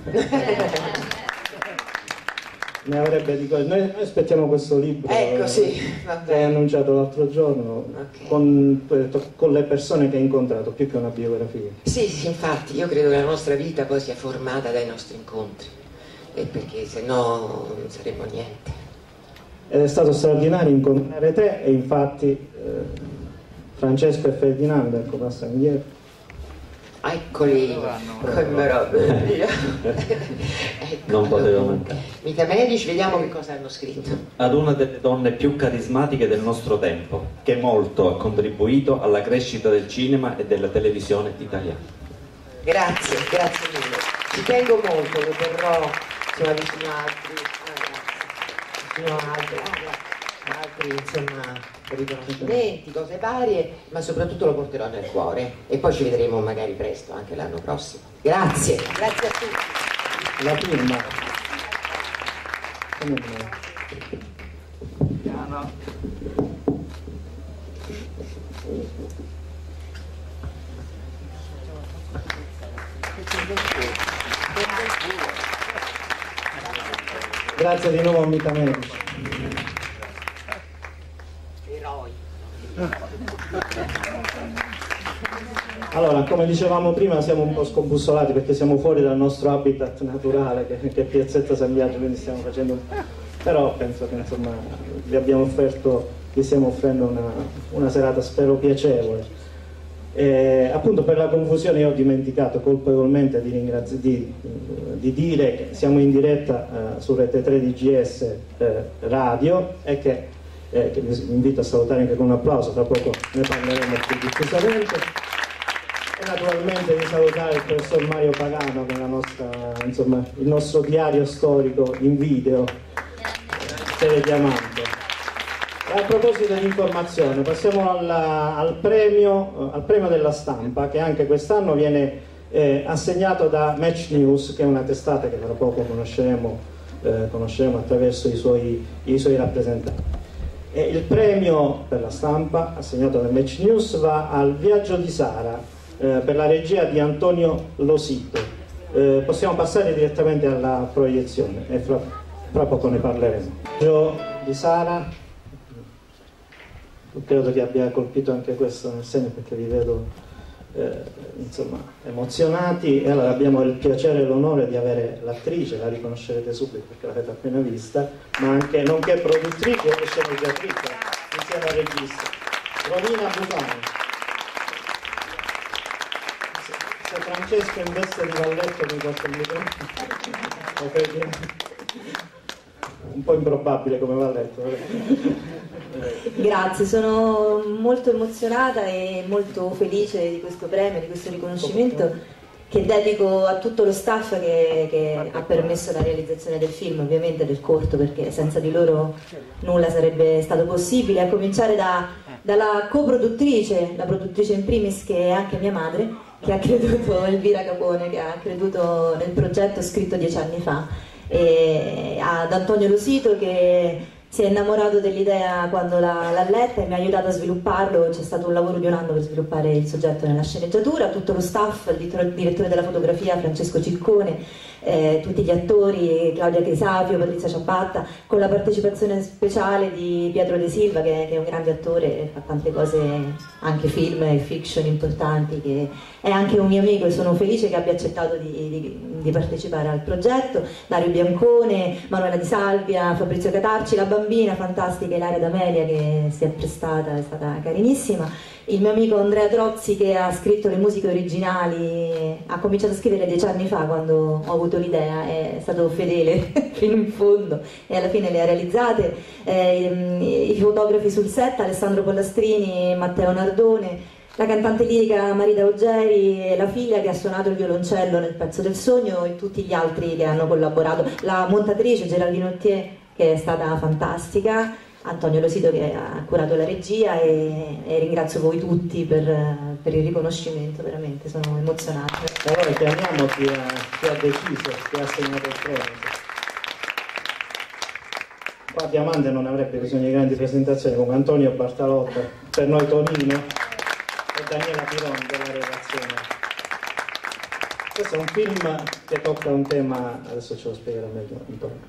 Speaker 2: Ne avrebbe di cose. Noi aspettiamo questo libro,
Speaker 3: ecco, sì,
Speaker 2: che hai annunciato l'altro giorno, okay, con le persone che hai incontrato, più che una biografia.
Speaker 3: Sì, sì, infatti, io credo che la nostra vita poi sia formata dai nostri incontri, perché se no non saremmo niente.
Speaker 2: Ed è stato straordinario incontrare te, e infatti Francesco e Ferdinando, ecco, passano indietro.
Speaker 3: Eccoli, che meraviglia.
Speaker 11: Non poteva mancare.
Speaker 3: Mita Medici, vediamo che cosa hanno scritto.
Speaker 11: Ad una delle donne più carismatiche del nostro tempo, che molto ha contribuito alla crescita del cinema e della televisione italiana.
Speaker 3: Grazie, grazie mille. Ci tengo molto, lo terrò, insomma, vicino a altri insomma, riconoscimenti, cose varie, ma soprattutto lo porterò nel cuore, e poi ci vedremo magari presto, anche l'anno prossimo. Grazie, grazie a tutti.
Speaker 2: La firma. Grazie di nuovo a Mita Medici. Allora, come dicevamo prima, siamo un po' scombussolati perché siamo fuori dal nostro habitat naturale, che è Piazzetta San Biagio, quindi stiamo facendo però penso che insomma vi stiamo offrendo una serata, spero, piacevole. Appunto, per la confusione io ho dimenticato colpevolmente di dire che siamo in diretta su Rete 3 DGS Radio, e che vi invito a salutare anche con un applauso, tra poco ne parleremo più diffusamente, e naturalmente di salutare il professor Mario Pagano, che è il nostro diario storico in video, telediamante. A proposito di informazione, passiamo al premio della stampa, che anche quest'anno viene assegnato da Match News, che è una testata che tra poco conosceremo attraverso i suoi rappresentanti. E il premio per la stampa assegnato da Match News va al Viaggio di Sara, per la regia di Antonio Losito. Possiamo passare direttamente alla proiezione e fra poco ne parleremo. Il Viaggio di Sara, credo che abbia colpito anche questo nel segno, perché vi vedo emozionati, e allora abbiamo il piacere e l'onore di avere l'attrice, la riconoscerete subito perché l'avete appena vista, ma anche nonché produttrice e sceneggiatrice insieme al regista, Romina Bufano. Se Francesco in veste di valletto mi porta il microfono, un po' improbabile come valletto.
Speaker 12: Grazie, sono molto emozionata e molto felice di questo premio, di questo riconoscimento, che dedico a tutto lo staff che ha permesso la realizzazione del film, ovviamente del corto, perché senza di loro nulla sarebbe stato possibile, a cominciare dalla coproduttrice, la produttrice in primis, che è anche mia madre, che ha creduto, Elvira Capone, che ha creduto nel progetto scritto 10 anni fa, e ad Antonio Losito, che si è innamorato dell'idea quando l'ha letta e mi ha aiutato a svilupparlo. C'è stato un lavoro di un anno per sviluppare il soggetto nella sceneggiatura, tutto lo staff, il direttore della fotografia Francesco Ciccone, tutti gli attori, Claudia Crisafio, Patrizia Ciabatta, con la partecipazione speciale di Pietro De Silva, che è un grande attore e fa tante cose, anche film e fiction importanti, che è anche un mio amico, e sono felice che abbia accettato di partecipare al progetto. Dario Biancone, Manuela Di Salvia, Fabrizio Catarci, la bambina fantastica Ilaria D'Amelia, che si è prestata, è stata carinissima, Il mio amico Andrea Trozzi, che ha scritto le musiche originali, ha cominciato a scrivere 10 anni fa quando ho avuto l'idea, è stato fedele fino in fondo e alla fine le ha realizzate. I fotografi sul set, Alessandro Pollastrini, Matteo Nardone, la cantante lirica Marita Ruggeri, la figlia che ha suonato il violoncello nel pezzo del sogno e tutti gli altri che hanno collaborato, la montatrice Geraldine Ottier, che è stata fantastica, Antonio Losito che ha curato la regia, e ringrazio voi tutti per il riconoscimento, veramente sono emozionata.
Speaker 2: Allora chiamiamo chi ha deciso, chi ha assegnato il premio. Qua Diamante non avrebbe bisogno di grandi presentazioni, come Antonio Bartalotto, per noi Tonino e Daniela Piron della relazione. Questo è un film che tocca un tema, adesso ce lo spiegherà meglio Antonio.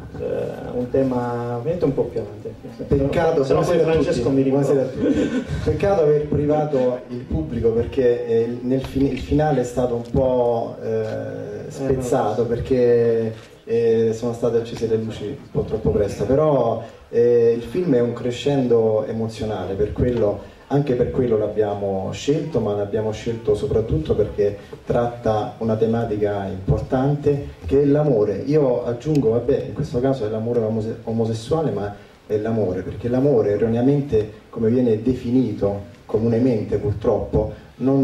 Speaker 2: Un tema veramente un po' più avanti.
Speaker 13: Peccato,
Speaker 2: se no poi Francesco mi ricorda.
Speaker 13: Peccato aver privato il pubblico, perché il finale è stato un po' spezzato, perché sono state accese le luci un po' troppo presto, però il film è un crescendo emozionale, anche per quello l'abbiamo scelto, ma l'abbiamo scelto soprattutto perché tratta una tematica importante che è l'amore. Io aggiungo, vabbè, in questo caso è l'amore omosessuale, ma è l'amore, perché l'amore erroneamente, come viene definito comunemente purtroppo,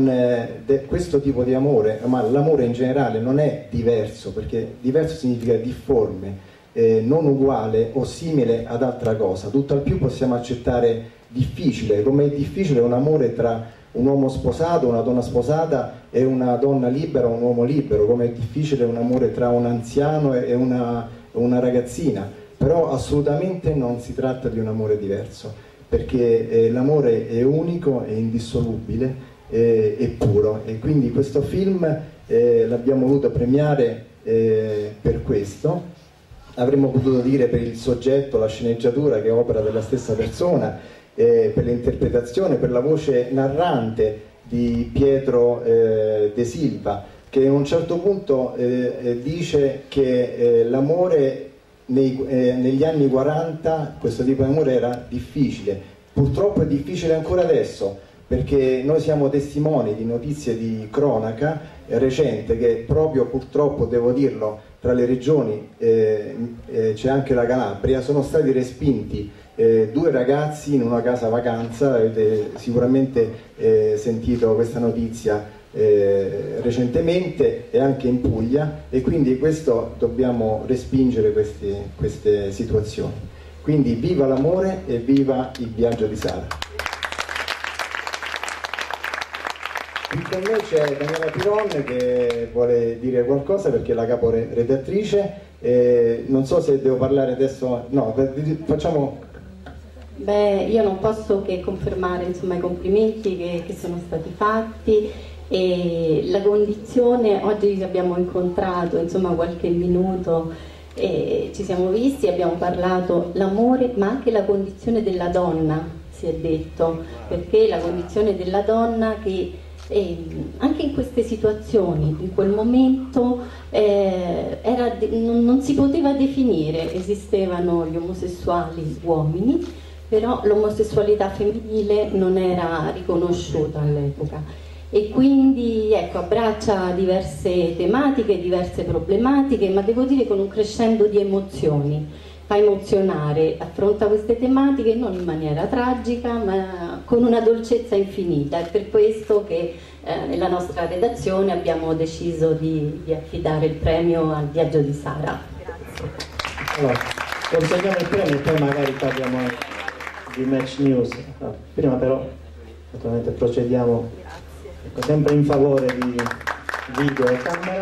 Speaker 13: questo tipo di amore, ma l'amore in generale non è diverso, perché diverso significa difforme, non uguale o simile ad altra cosa. Tutt'al più possiamo accettare difficile, come è difficile un amore tra un uomo sposato, una donna sposata e una donna libera o un uomo libero, come è difficile un amore tra un anziano e una ragazzina, però assolutamente non si tratta di un amore diverso, perché l'amore è unico, è indissolubile, è puro, e quindi questo film l'abbibe voluto premiare per questo. Avremmo potuto dire per il soggetto, la sceneggiatura, che è opera della stessa persona, per l'interpretazione, per la voce narrante di Pietro De Silva, che a un certo punto dice che l'amore negli anni 40, questo tipo di amore era difficile. Purtroppo è difficile ancora adesso, perché noi siamo testimoni di notizie di cronaca recente che proprio, purtroppo devo dirlo, tra le regioni c'è anche la Calabria, sono stati respinti 2 ragazzi in una casa vacanza. Avete sicuramente sentito questa notizia recentemente, e anche in Puglia, e quindi questo dobbiamo respingere queste situazioni. Quindi viva l'amore e viva il viaggio di Sara. Qui con me c'è Daniela Piron che vuole dire qualcosa, perché è la caporedattrice. Non so se devo parlare adesso, no, facciamo.
Speaker 14: Beh, io non posso che confermare, insomma, i complimenti che sono stati fatti, e la condizione, oggi ci abbiamo incontrato, insomma, qualche minuto, e ci siamo visti, abbiamo parlato l'amore, ma anche la condizione della donna, si è detto, perché la condizione della donna che anche in queste situazioni, in quel momento non si poteva definire. Esistevano gli omosessuali uomini, però l'omosessualità femminile non era riconosciuta all'epoca, e quindi ecco, abbraccia diverse tematiche, diverse problematiche, ma devo dire con un crescendo di emozioni, fa emozionare, affronta queste tematiche non in maniera tragica, ma con una dolcezza infinita. È per questo che nella nostra redazione abbiamo deciso di affidare il premio al viaggio di Sara.
Speaker 2: Grazie. Allora, consegniamo il premio e poi magari parliamo di Match News. Prima però naturalmente procediamo, ecco, sempre in favore di video e camera.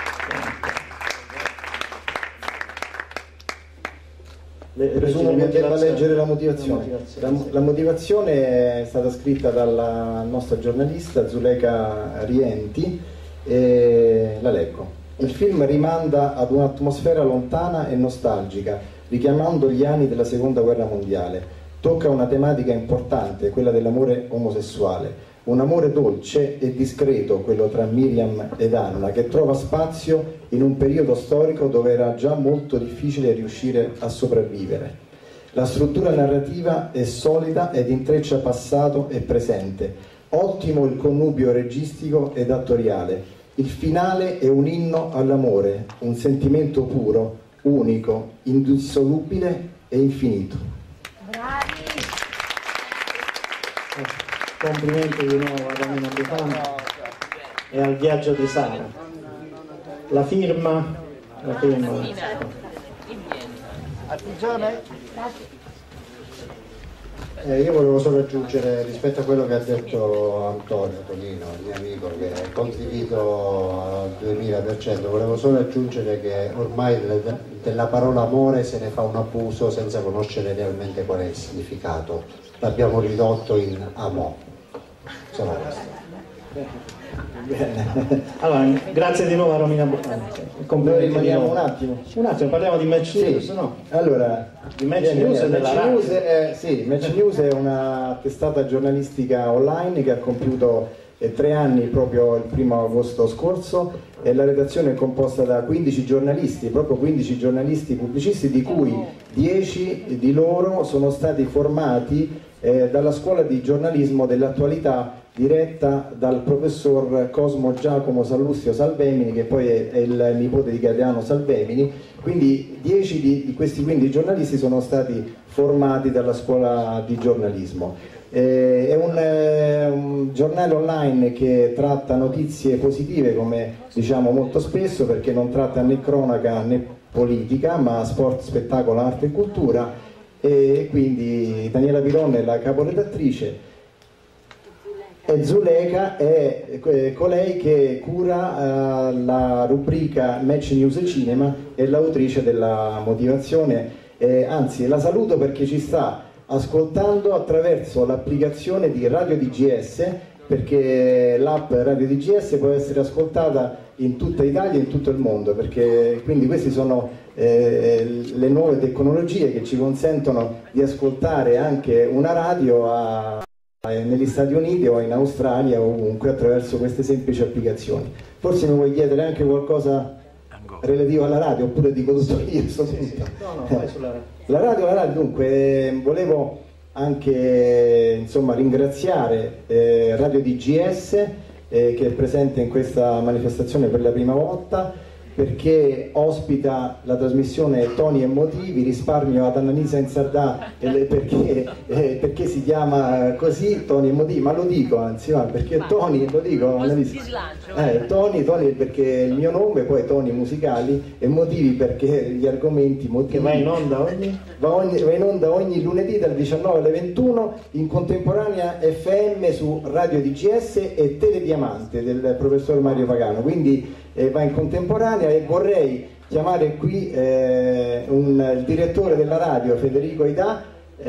Speaker 13: Presumo che debba leggere la motivazione. La motivazione è stata scritta dalla nostra giornalista Zuleika Rienti, e la leggo. Il film rimanda ad un'atmosfera lontana e nostalgica, richiamando gli anni della Seconda Guerra Mondiale. Tocca una tematica importante, quella dell'amore omosessuale. Un amore dolce e discreto, quello tra Miriam ed Anna, che trova spazio in un periodo storico dove era già molto difficile riuscire a sopravvivere. La struttura narrativa è solida ed intreccia passato e presente. Ottimo il connubio registico ed attoriale. Il finale è un inno all'amore, un sentimento puro, unico, indissolubile e infinito.
Speaker 2: Bravi! Complimenti di nuovo a Romina Bufano e al viaggio di Sara. La firma.
Speaker 7: Attenzione.
Speaker 5: Io volevo solo aggiungere rispetto a quello che ha detto Antonio Tonino, il mio amico, che condivido al 2000%, volevo solo aggiungere che ormai della parola amore se ne fa un abuso senza conoscere realmente qual è il significato. L'abbiamo ridotto in amò. Solo questo.
Speaker 2: Bene. Allora, grazie di nuovo a Romina Bufano.
Speaker 13: Noi rimaniamo un attimo,
Speaker 2: parliamo di Match News,
Speaker 13: sì.
Speaker 2: No?
Speaker 13: Allora,
Speaker 2: di Match News e della
Speaker 13: Match News, sì, Match News è una testata giornalistica online che ha compiuto 3 anni proprio il 1° agosto scorso, e la redazione è composta da 15 giornalisti, proprio 15 giornalisti pubblicisti, di cui 10 di loro sono stati formati dalla scuola di giornalismo dell'attualità diretta dal professor Cosmo Giacomo Sallustio Salvemini, che poi è il nipote di Gaetano Salvemini. Quindi 10 di questi 15 giornalisti sono stati formati dalla scuola di giornalismo. È un giornale online che tratta notizie positive, come diciamo molto spesso, perché non tratta né cronaca né politica, ma sport, spettacolo, arte e cultura. E quindi Daniela Piron è la caporedattrice e Zuleika è colei che cura la rubrica Match News Cinema e l'autrice della motivazione. Anzi, la saluto perché ci sta ascoltando attraverso l'applicazione di Radio DGS, perché l'app Radio DGS può essere ascoltata in tutta Italia e in tutto il mondo, perché quindi queste sono le nuove tecnologie che ci consentono di ascoltare anche una radio negli Stati Uniti o in Australia o ovunque attraverso queste semplici applicazioni. Forse mi vuoi chiedere anche qualcosa relativo alla radio, oppure dico tutto io?
Speaker 2: No, vai sulla radio.
Speaker 13: La radio, dunque volevo anche insomma ringraziare Radio DGS che è presente in questa manifestazione per la prima volta, perché ospita la trasmissione Toni e Motivi, risparmio ad Annalisa in Sardà perché si chiama così, Toni e Motivi, ma lo dico anzi, perché Toni, lo dico Annalisa, Toni perché è il mio nome, poi Toni musicali, e Motivi perché gli argomenti motivi.
Speaker 2: Che va in onda ogni?
Speaker 13: Va in onda ogni lunedì dal 19 alle 21 in contemporanea FM su Radio DGS e Telediamante del professor Mario Pagano, quindi va in contemporanea. E vorrei chiamare qui il direttore della radio, Federico Aidà,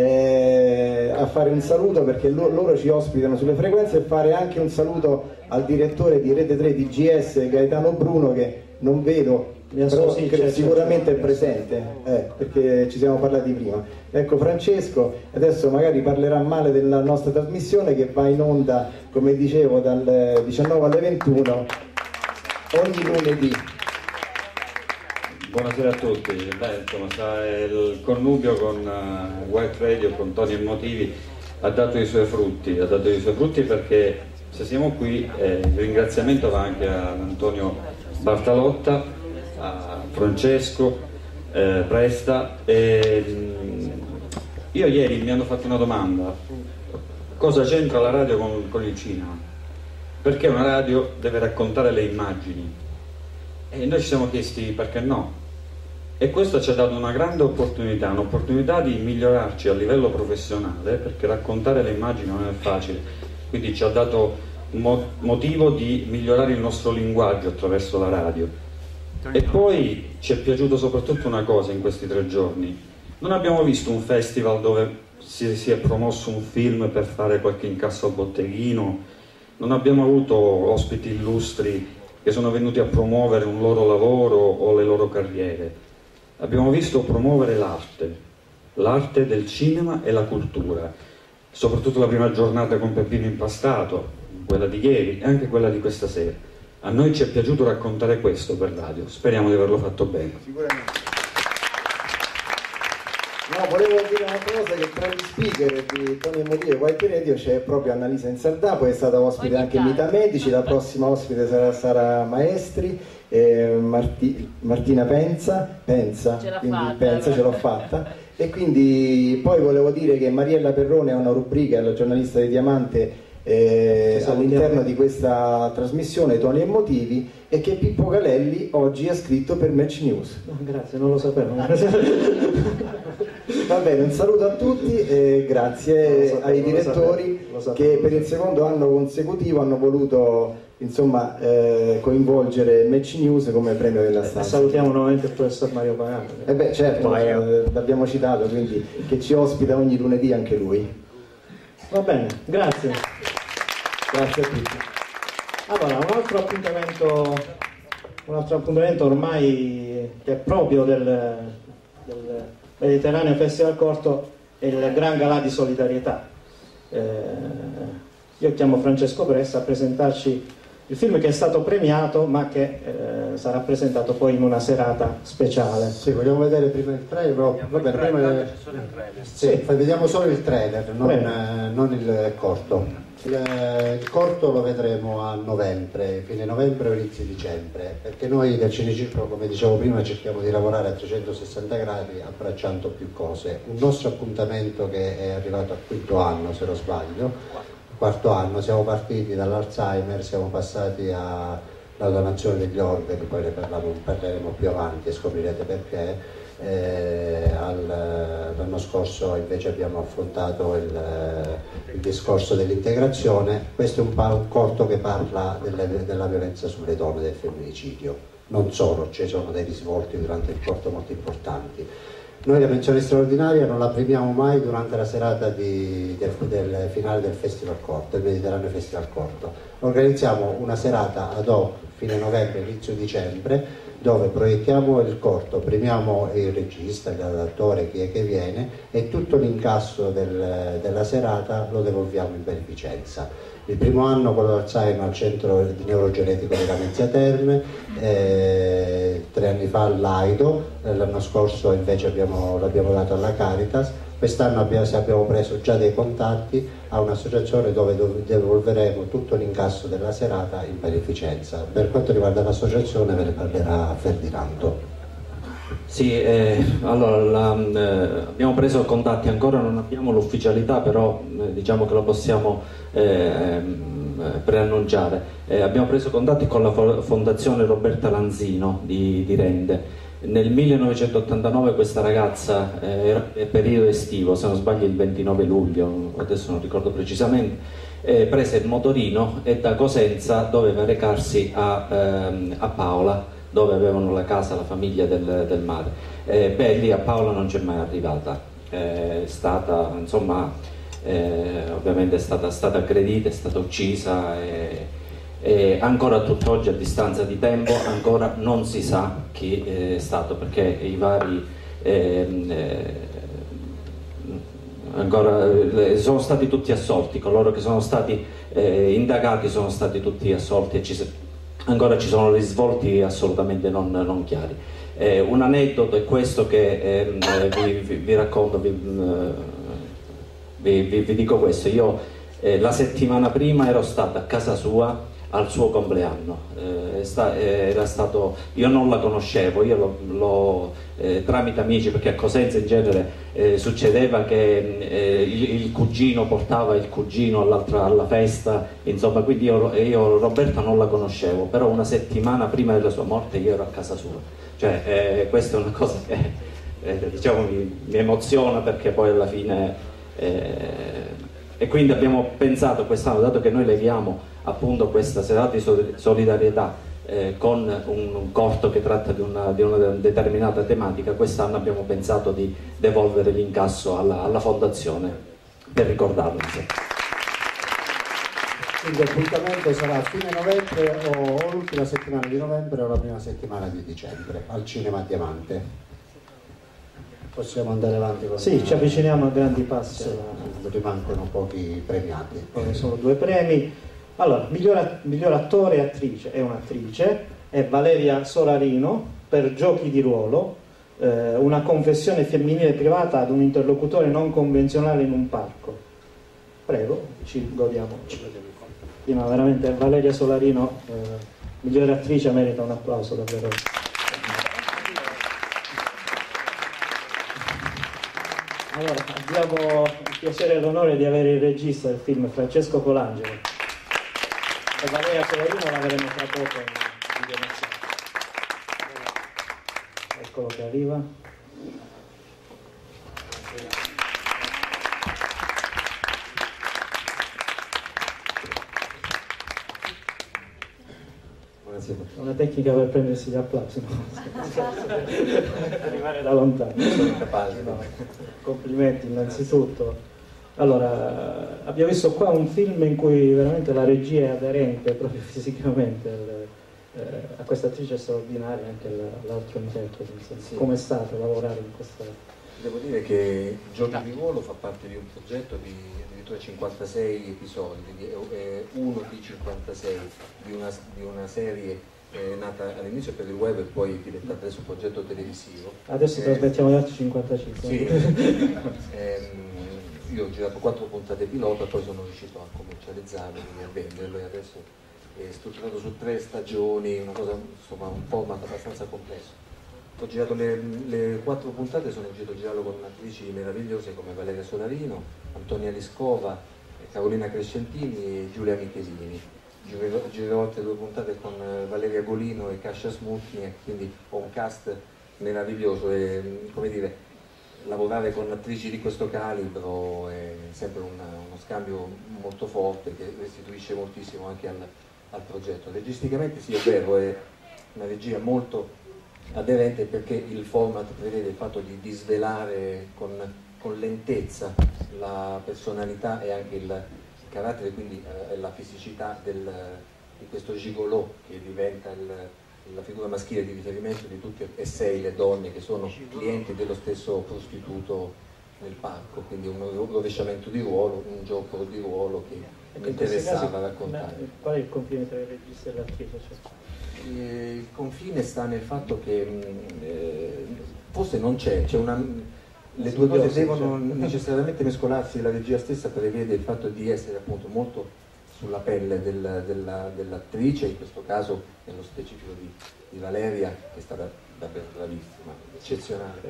Speaker 13: a fare un saluto, perché loro ci ospitano sulle frequenze, e fare anche un saluto al direttore di Rete 3 DGS, Gaetano Bruno, che non vedo, però sicuramente è presente, perché ci siamo parlati prima. Ecco Francesco, adesso magari parlerà male della nostra trasmissione, che va in onda, come dicevo, dal 19 alle 21 ogni lunedì.
Speaker 10: Buonasera a tutti. Insomma, il connubio con White Radio, con Toni e Motivi, ha dato i suoi frutti, perché se siamo qui il ringraziamento va anche ad Antonio Bartalotta, a Francesco Presta. Io ieri mi hanno fatto una domanda: cosa c'entra la radio con il cinema? Perché una radio deve raccontare le immagini, e noi ci siamo chiesti perché no, e questo ci ha dato una grande opportunità, un'opportunità di migliorarci a livello professionale, perché raccontare le immagini non è facile, quindi ci ha dato motivo di migliorare il nostro linguaggio attraverso la radio. E poi ci è piaciuto soprattutto una cosa in questi 3 giorni: non abbiamo visto un festival dove si è promosso un film per fare qualche incasso al botteghino, non abbiamo avuto ospiti illustri che sono venuti a promuovere un loro lavoro o le loro carriere. Abbiamo visto promuovere l'arte del cinema e la cultura, soprattutto la prima giornata con Peppino Impastato, quella di ieri e anche quella di questa sera. A noi ci è piaciuto raccontare questo per radio, speriamo di averlo fatto bene.
Speaker 7: Sicuramente.
Speaker 13: No, volevo dire una cosa, che tra gli speaker di Tony Emotive e White Radio c'è proprio Annalisa Insardà, poi è stata ospite anche in Vita Medici, la prossima ospite sarà Sara Maestri, Martina Penza, quindi Penza ce l'ho fatta, e quindi poi volevo dire che Mariella Perrone ha una rubrica, la giornalista di Diamante, all'interno di questa trasmissione Toni e Motivi, e che Pippo Galelli oggi ha scritto per Match News.
Speaker 2: No, grazie, non lo sapevo.
Speaker 13: Va bene, un saluto a tutti e grazie ai direttori che per il secondo anno consecutivo hanno voluto, insomma, coinvolgere Match News come premio della stampa.
Speaker 2: Salutiamo nuovamente il professor Mario Pagano.
Speaker 13: Beh, certo, l'abbiamo citato, quindi, che ci ospita ogni lunedì anche lui.
Speaker 2: Va bene, grazie. Grazie a tutti. Allora, un altro appuntamento ormai che è proprio del Mediterraneo Festival Corto è il Gran Galà di Solidarietà. Io chiamo Francesco Pressa a presentarci il film che è stato premiato ma che sarà presentato poi in una serata speciale.
Speaker 5: Sì, vogliamo vedere prima il trailer? Va bene, prima sì, vediamo solo il trailer, non il corto. Il corto lo vedremo a novembre, fine novembre o inizio dicembre, perché noi del Cinecircolo, come dicevo prima, cerchiamo di lavorare a 360 gradi abbracciando più cose. Un nostro appuntamento che è arrivato al quinto anno, se non sbaglio, quarto anno, siamo partiti dall'Alzheimer, siamo passati alla donazione degli organi, poi ne parleremo più avanti e scoprirete perché. L'anno scorso invece abbiamo affrontato il discorso dell'integrazione. Questo è un corto che parla della violenza sulle donne, del femminicidio. Non solo, ci sono dei risvolti durante il corto molto importanti. Noi la menzione straordinaria non la premiamo mai durante la serata del finale del Festival Corto, del Mediterraneo Festival Corto. Organizziamo una serata ad hoc fine novembre, inizio dicembre, dove proiettiamo il corto, premiamo il regista, l'attore, chi è che viene, e tutto l'incasso della serata lo devolviamo in beneficenza. Il primo anno con l'Alzheimer al centro di neurogenetico di Lamezia Terme, 3 anni fa all'Aido, l'anno scorso invece l'abbiamo dato alla Caritas. Quest'anno abbiamo preso già dei contatti a un'associazione dove devolveremo tutto l'incasso della serata in beneficenza. Per quanto riguarda l'associazione ve ne parlerà Ferdinando.
Speaker 11: Sì, allora abbiamo preso contatti, ancora non abbiamo l'ufficialità, però diciamo che lo possiamo preannunciare. Abbiamo preso contatti con la Fondazione Roberta Lanzino di Rende. Nel 1989 questa ragazza, era periodo estivo, se non sbaglio il 29 luglio, adesso non ricordo precisamente, prese il motorino e da Cosenza doveva recarsi a Paola, dove avevano la casa, la famiglia del madre. Lì a Paola non c'è mai arrivata, è stata, insomma, ovviamente è stata aggredita, è stata uccisa e ancora tutt'oggi, a distanza di tempo, ancora non si sa chi è stato, perché i vari ancora sono stati tutti assolti, coloro che sono stati indagati sono stati tutti assolti e ancora ci sono risvolti assolutamente non chiari. Un aneddoto è questo che vi racconto, vi dico questo. Io la settimana prima ero stato a casa sua al suo compleanno, era stato, io non la conoscevo, io tramite amici, perché a Cosenza in genere succedeva che il cugino portava il cugino alla festa, insomma, quindi io Roberta non la conoscevo, però una settimana prima della sua morte io ero a casa sua, cioè questa è una cosa che diciamo mi emoziona, perché poi alla fine e quindi abbiamo pensato quest'anno, dato che noi leviamo appunto questa serata di solidarietà con un corto che tratta di una determinata tematica, quest'anno abbiamo pensato di devolvere l'incasso alla fondazione per ricordarlo.
Speaker 5: Quindi l'appuntamento sarà a fine novembre o l'ultima settimana di novembre o la prima settimana di dicembre al Cinema Diamante. Possiamo andare avanti con
Speaker 2: Sì, ci avviciniamo a grandi passi.
Speaker 5: Sì, rimangono pochi premiati.
Speaker 2: Sono 2 premi. Allora, miglior attore e attrice è un'attrice, è Valeria Solarino per Giochi di ruolo, una confessione femminile privata ad un interlocutore non convenzionale in un parco. Prego, ci godiamo. No, veramente Valeria Solarino, migliore attrice, merita un applauso davvero. Allora, abbiamo il piacere e l'onore di avere il regista del film, Francesco Colangelo, e Valeria Solarino la vedremo tra poco in video. Eccolo che arriva. Una tecnica per prendersi gli applausi, no? Arrivare da lontano. No. Complimenti innanzitutto. Allora, abbiamo visto qua un film in cui veramente la regia è aderente proprio fisicamente a questa attrice straordinaria, anche l'altro interprete. Sì. Come è stato lavorare in questa...
Speaker 15: Devo dire che Giorno di Volo fa parte di un progetto di addirittura 56 episodi, uno di 56 di una serie nata all'inizio per il web e poi diventata adesso un progetto televisivo.
Speaker 2: Adesso trasmettiamo gli altri 55.
Speaker 15: Sì. Io ho girato 4 puntate pilota, poi sono riuscito a commercializzarle, quindi a venderlo, e adesso è strutturato su 3 stagioni, una cosa, insomma, un format abbastanza complesso. Ho girato le 4 puntate, sono riuscito a girarlo con attrici meravigliose come Valeria Solarino, Antonia Liscova, Carolina Crescentini e Giulia Michelini. Girerò altre 2 puntate con Valeria Golino e Kasia Smutny, quindi ho un cast meraviglioso e, come dire, lavorare con attrici di questo calibro è sempre uno scambio molto forte che restituisce moltissimo anche al progetto. Registicamente sì, è vero, è una regia molto aderente perché il format prevede il fatto di svelare con lentezza la personalità e anche il carattere, quindi la fisicità di questo gigolò che diventa la figura maschile di riferimento di tutte e 6 le donne che sono clienti dello stesso prostituto nel parco, quindi un rovesciamento di ruolo, un gioco di ruolo che mi interessava raccontare.
Speaker 2: Qual è il confine tra il regista e l'attrice?
Speaker 15: Il confine sta nel fatto che forse non c'è, le due cose devono necessariamente mescolarsi. La regia stessa prevede il fatto di essere appunto molto sulla pelle dell'attrice, in questo caso nello specifico di Valeria, che è stata davvero bravissima, eccezionale.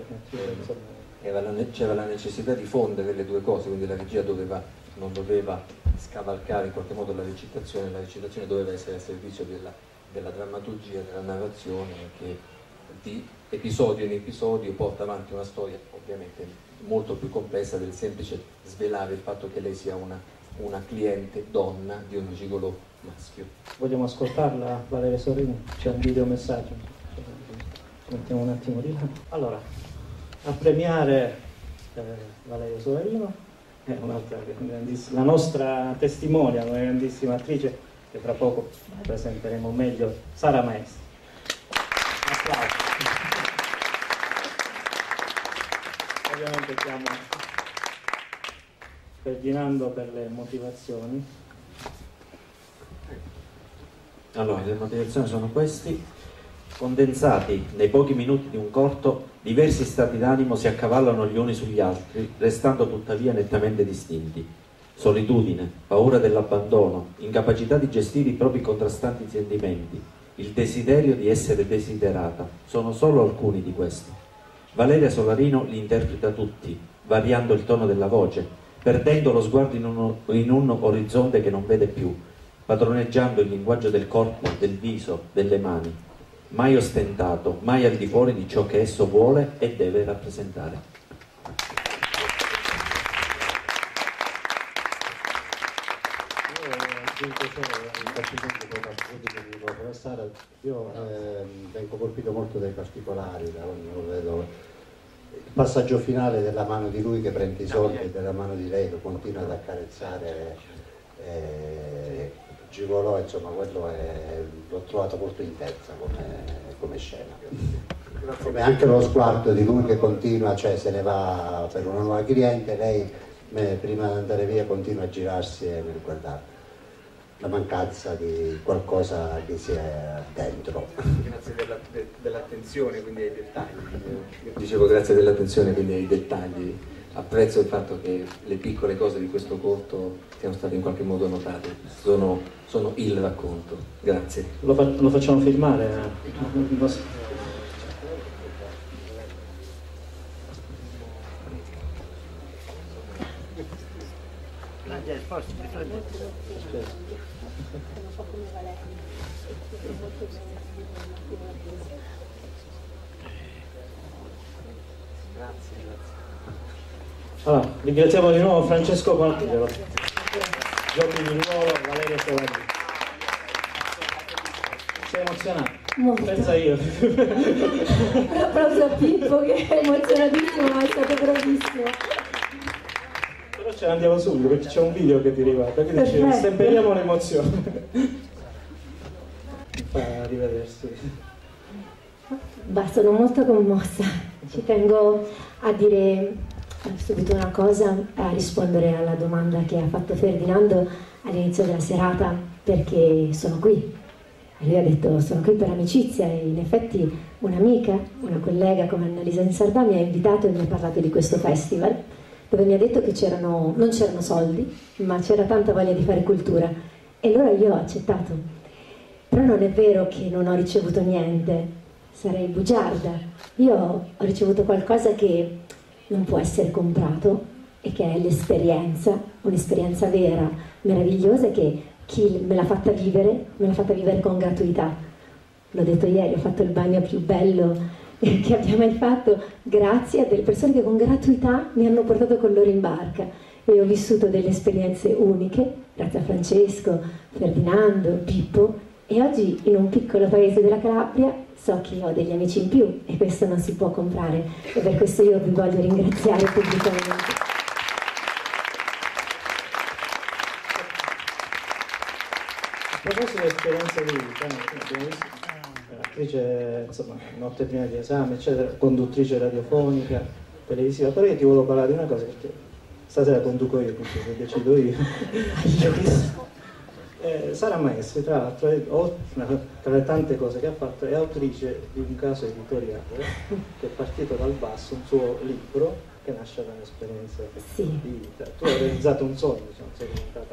Speaker 15: C'era la necessità di fondere le due cose, quindi la regia non doveva scavalcare in qualche modo la recitazione doveva essere al servizio della drammaturgia, della narrazione, che di episodio in episodio porta avanti una storia ovviamente molto più complessa del semplice svelare il fatto che lei sia una cliente donna di un gigolò maschio.
Speaker 2: Vogliamo ascoltarla, Valeria Solarino? C'è un videomessaggio, mettiamo un attimo di là. Allora, a premiare Valeria Solarino è un'altra grandissima, la nostra testimonia, una grandissima attrice che tra poco presenteremo meglio, Sara Maestri. Un applauso. Ovviamente chiamo Ferdinando per le motivazioni.
Speaker 11: Allora, le motivazioni sono questi. Condensati nei pochi minuti di un corto, diversi stati d'animo si accavallano gli uni sugli altri, restando tuttavia nettamente distinti. Solitudine, paura dell'abbandono, incapacità di gestire i propri contrastanti sentimenti, il desiderio di essere desiderata, sono solo alcuni di questi. Valeria Solarino li interpreta tutti, variando il tono della voce, perdendo lo sguardo in un orizzonte che non vede più, padroneggiando il linguaggio del corpo, del viso, delle mani, mai ostentato, mai al di fuori di ciò che esso vuole e deve rappresentare.
Speaker 5: Io vengo colpito molto dai particolari, da quando vedo il passaggio finale della mano di lui che prende i soldi e della mano di lei che continua ad accarezzare gigolò, insomma quello l'ho trovato molto intensa come scena. Come anche lo sguardo di lui che continua, cioè se ne va per una nuova cliente, lei prima di andare via continua a girarsi e guardare. la mancanza di qualcosa che sia dentro.
Speaker 15: Grazie dell'attenzione, quindi ai dettagli. Dicevo grazie dell'attenzione, quindi ai dettagli. Apprezzo il fatto che le piccole cose di questo corto siano state in qualche modo notate, sono il racconto. Grazie.
Speaker 2: Lo facciamo filmare? Allora, ringraziamo di nuovo Francesco Quantigliolo, Giorgio Di Ruolo, Valeria Solari. Sei emozionato?
Speaker 12: Molto.
Speaker 2: Pensa io.
Speaker 12: Un applauso a Pippo che è emozionatissimo, ma è stato bravissimo.
Speaker 2: Però ce ne andiamo subito perché c'è un video che ti riguarda, quindi ci stemperiamo l'emozione. Fa rivedersi.
Speaker 16: Sono molto commossa. Ci tengo a dire subito una cosa, a rispondere alla domanda che ha fatto Ferdinando all'inizio della serata, perché sono qui. Lui ha detto sono qui per amicizia, e in effetti un'amica, una collega come Annalisa Insardà mi ha invitato e mi ha parlato di questo festival, dove mi ha detto che non c'erano soldi, ma c'era tanta voglia di fare cultura, e allora io ho accettato. Però non è vero che non ho ricevuto niente, sarei bugiarda. Io ho ricevuto qualcosa che non può essere comprato e che è l'esperienza, un'esperienza vera, meravigliosa, che chi me l'ha fatta vivere con gratuità. L'ho detto ieri, ho fatto il bagno più bello che abbia mai fatto, grazie a delle persone che con gratuità mi hanno portato con loro in barca, e ho vissuto delle esperienze uniche, grazie a Francesco, Ferdinando, Pippo, e oggi in un piccolo paese della Calabria so che ho degli amici in più, e questo non si può comprare, e per questo io vi voglio ringraziare pubblicamente.
Speaker 2: A proposito di esperienza di vita, attrice, insomma, notte prima di esame, eccetera, conduttrice radiofonica, televisiva, però io ti volevo parlare di una cosa, perché stasera conduco io, quindi se decido io. Sara Maestri, tra l'altro, tra le tante cose che ha fatto, è autrice di un caso editoriale che è partito dal basso, un suo libro che nasce da un'esperienza di vita. Tu hai realizzato un sogno, sei diventata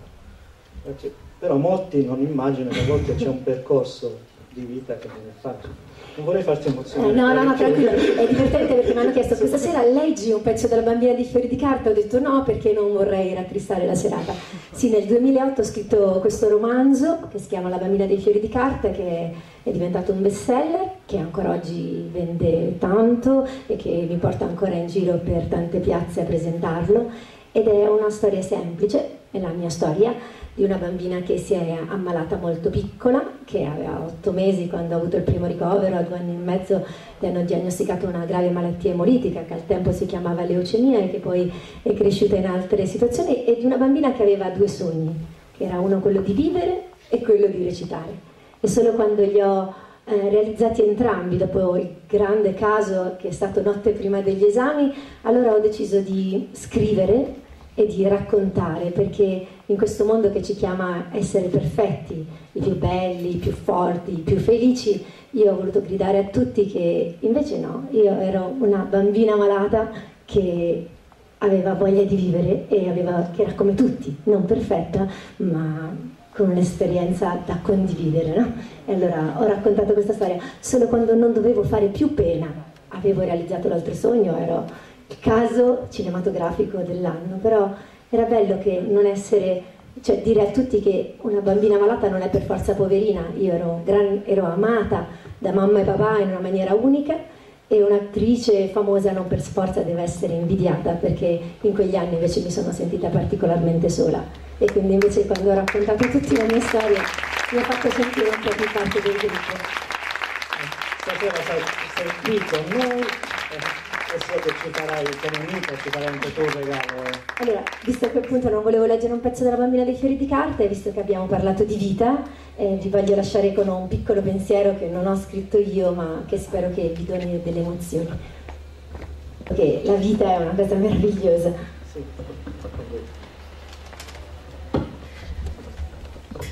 Speaker 2: però molti non immaginano che a volte c'è un percorso di vita che non è facile. Non vorrei farti emozionare.
Speaker 16: No, tranquillo, è divertente perché mi hanno chiesto questa sera leggi un pezzo della Bambina dei fiori di carta, ho detto no perché non vorrei rattristare la serata. Sì, nel 2008 ho scritto questo romanzo che si chiama La Bambina dei fiori di carta, che è diventato un bestseller, che ancora oggi vende tanto e che mi porta ancora in giro per tante piazze a presentarlo, ed è una storia semplice, è la mia storia di una bambina che si è ammalata molto piccola, che aveva 8 mesi quando ha avuto il primo ricovero, a 2 anni e mezzo le hanno diagnosticato una grave malattia emolitica che al tempo si chiamava leucemia e che poi è cresciuta in altre situazioni, e di una bambina che aveva 2 sogni, che era uno quello di vivere e quello di recitare. E solo quando li ho realizzati entrambi, dopo il grande caso che è stato notte prima degli esami, allora ho deciso di scrivere e di raccontare, perché in questo mondo che ci chiama essere perfetti, i più belli, i più forti, i più felici, io ho voluto gridare a tutti che invece no, io ero una bambina malata che aveva voglia di vivere e che era come tutti, non perfetta, ma con un'esperienza da condividere, no? E allora ho raccontato questa storia solo quando non dovevo fare più pena. Avevo realizzato l'altro sogno, ero il caso cinematografico dell'anno, però era bello che non essere, cioè dire a tutti che una bambina malata non è per forza poverina. Io ero amata da mamma e papà in una maniera unica, e un'attrice famosa non per forza deve essere invidiata, perché in quegli anni invece mi sono sentita particolarmente sola, e quindi invece quando ho raccontato a tutti la mia storia mi ha fatto sentire un po' più parte del gruppo.
Speaker 2: Stasera sei qui con noi, e so che ci farai come amica, ci farai anche tu un regalo.
Speaker 16: Allora, visto che appunto non volevo leggere un pezzo della Bambina dei fiori di carta, e visto che abbiamo parlato di vita, vi voglio lasciare con un piccolo pensiero che non ho scritto io, ma che spero che vi doni delle emozioni. Perché la vita è una cosa meravigliosa.
Speaker 2: Sì.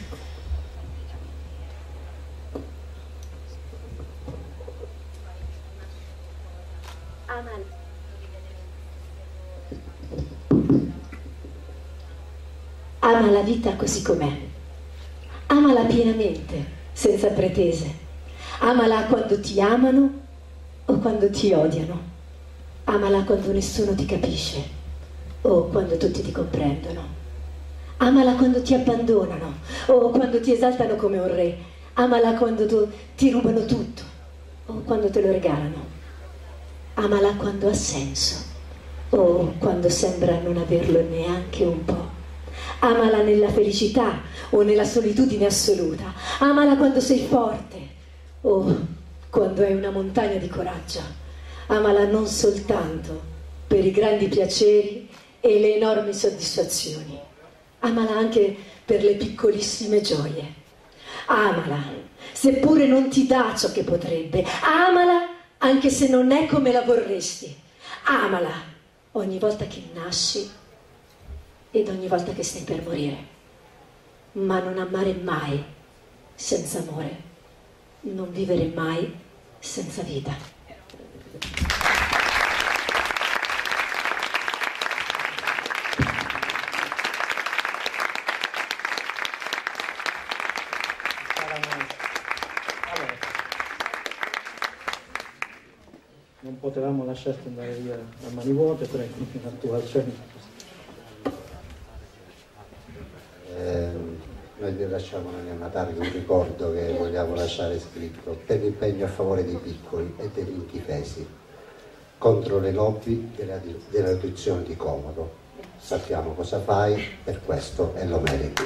Speaker 16: Ama la vita così com'è, amala pienamente, senza pretese, amala quando ti amano o quando ti odiano, amala quando nessuno ti capisce o quando tutti ti comprendono, amala quando ti abbandonano o quando ti esaltano come un re, amala quando ti rubano tutto o quando te lo regalano, amala quando ha senso o quando sembra non averlo neanche un po'. Amala nella felicità o nella solitudine assoluta. Amala quando sei forte o quando hai una montagna di coraggio. Amala non soltanto per i grandi piaceri e le enormi soddisfazioni. Amala anche per le piccolissime gioie. Amala, seppure non ti dà ciò che potrebbe. Amala anche se non è come la vorresti. Amala ogni volta che nasci ed ogni volta che stai per morire, ma non amare mai senza amore, non vivere mai senza vita.
Speaker 2: Non potevamo lasciarti andare via a mani vuote, prego, la tua cena.
Speaker 5: Noi vi lasciamo a Natale un ricordo che vogliamo lasciare scritto: per l'impegno a favore dei piccoli e degli indifesi, contro le lobby della riduzione di comodo. Sappiamo cosa fai, per questo e lo meriti.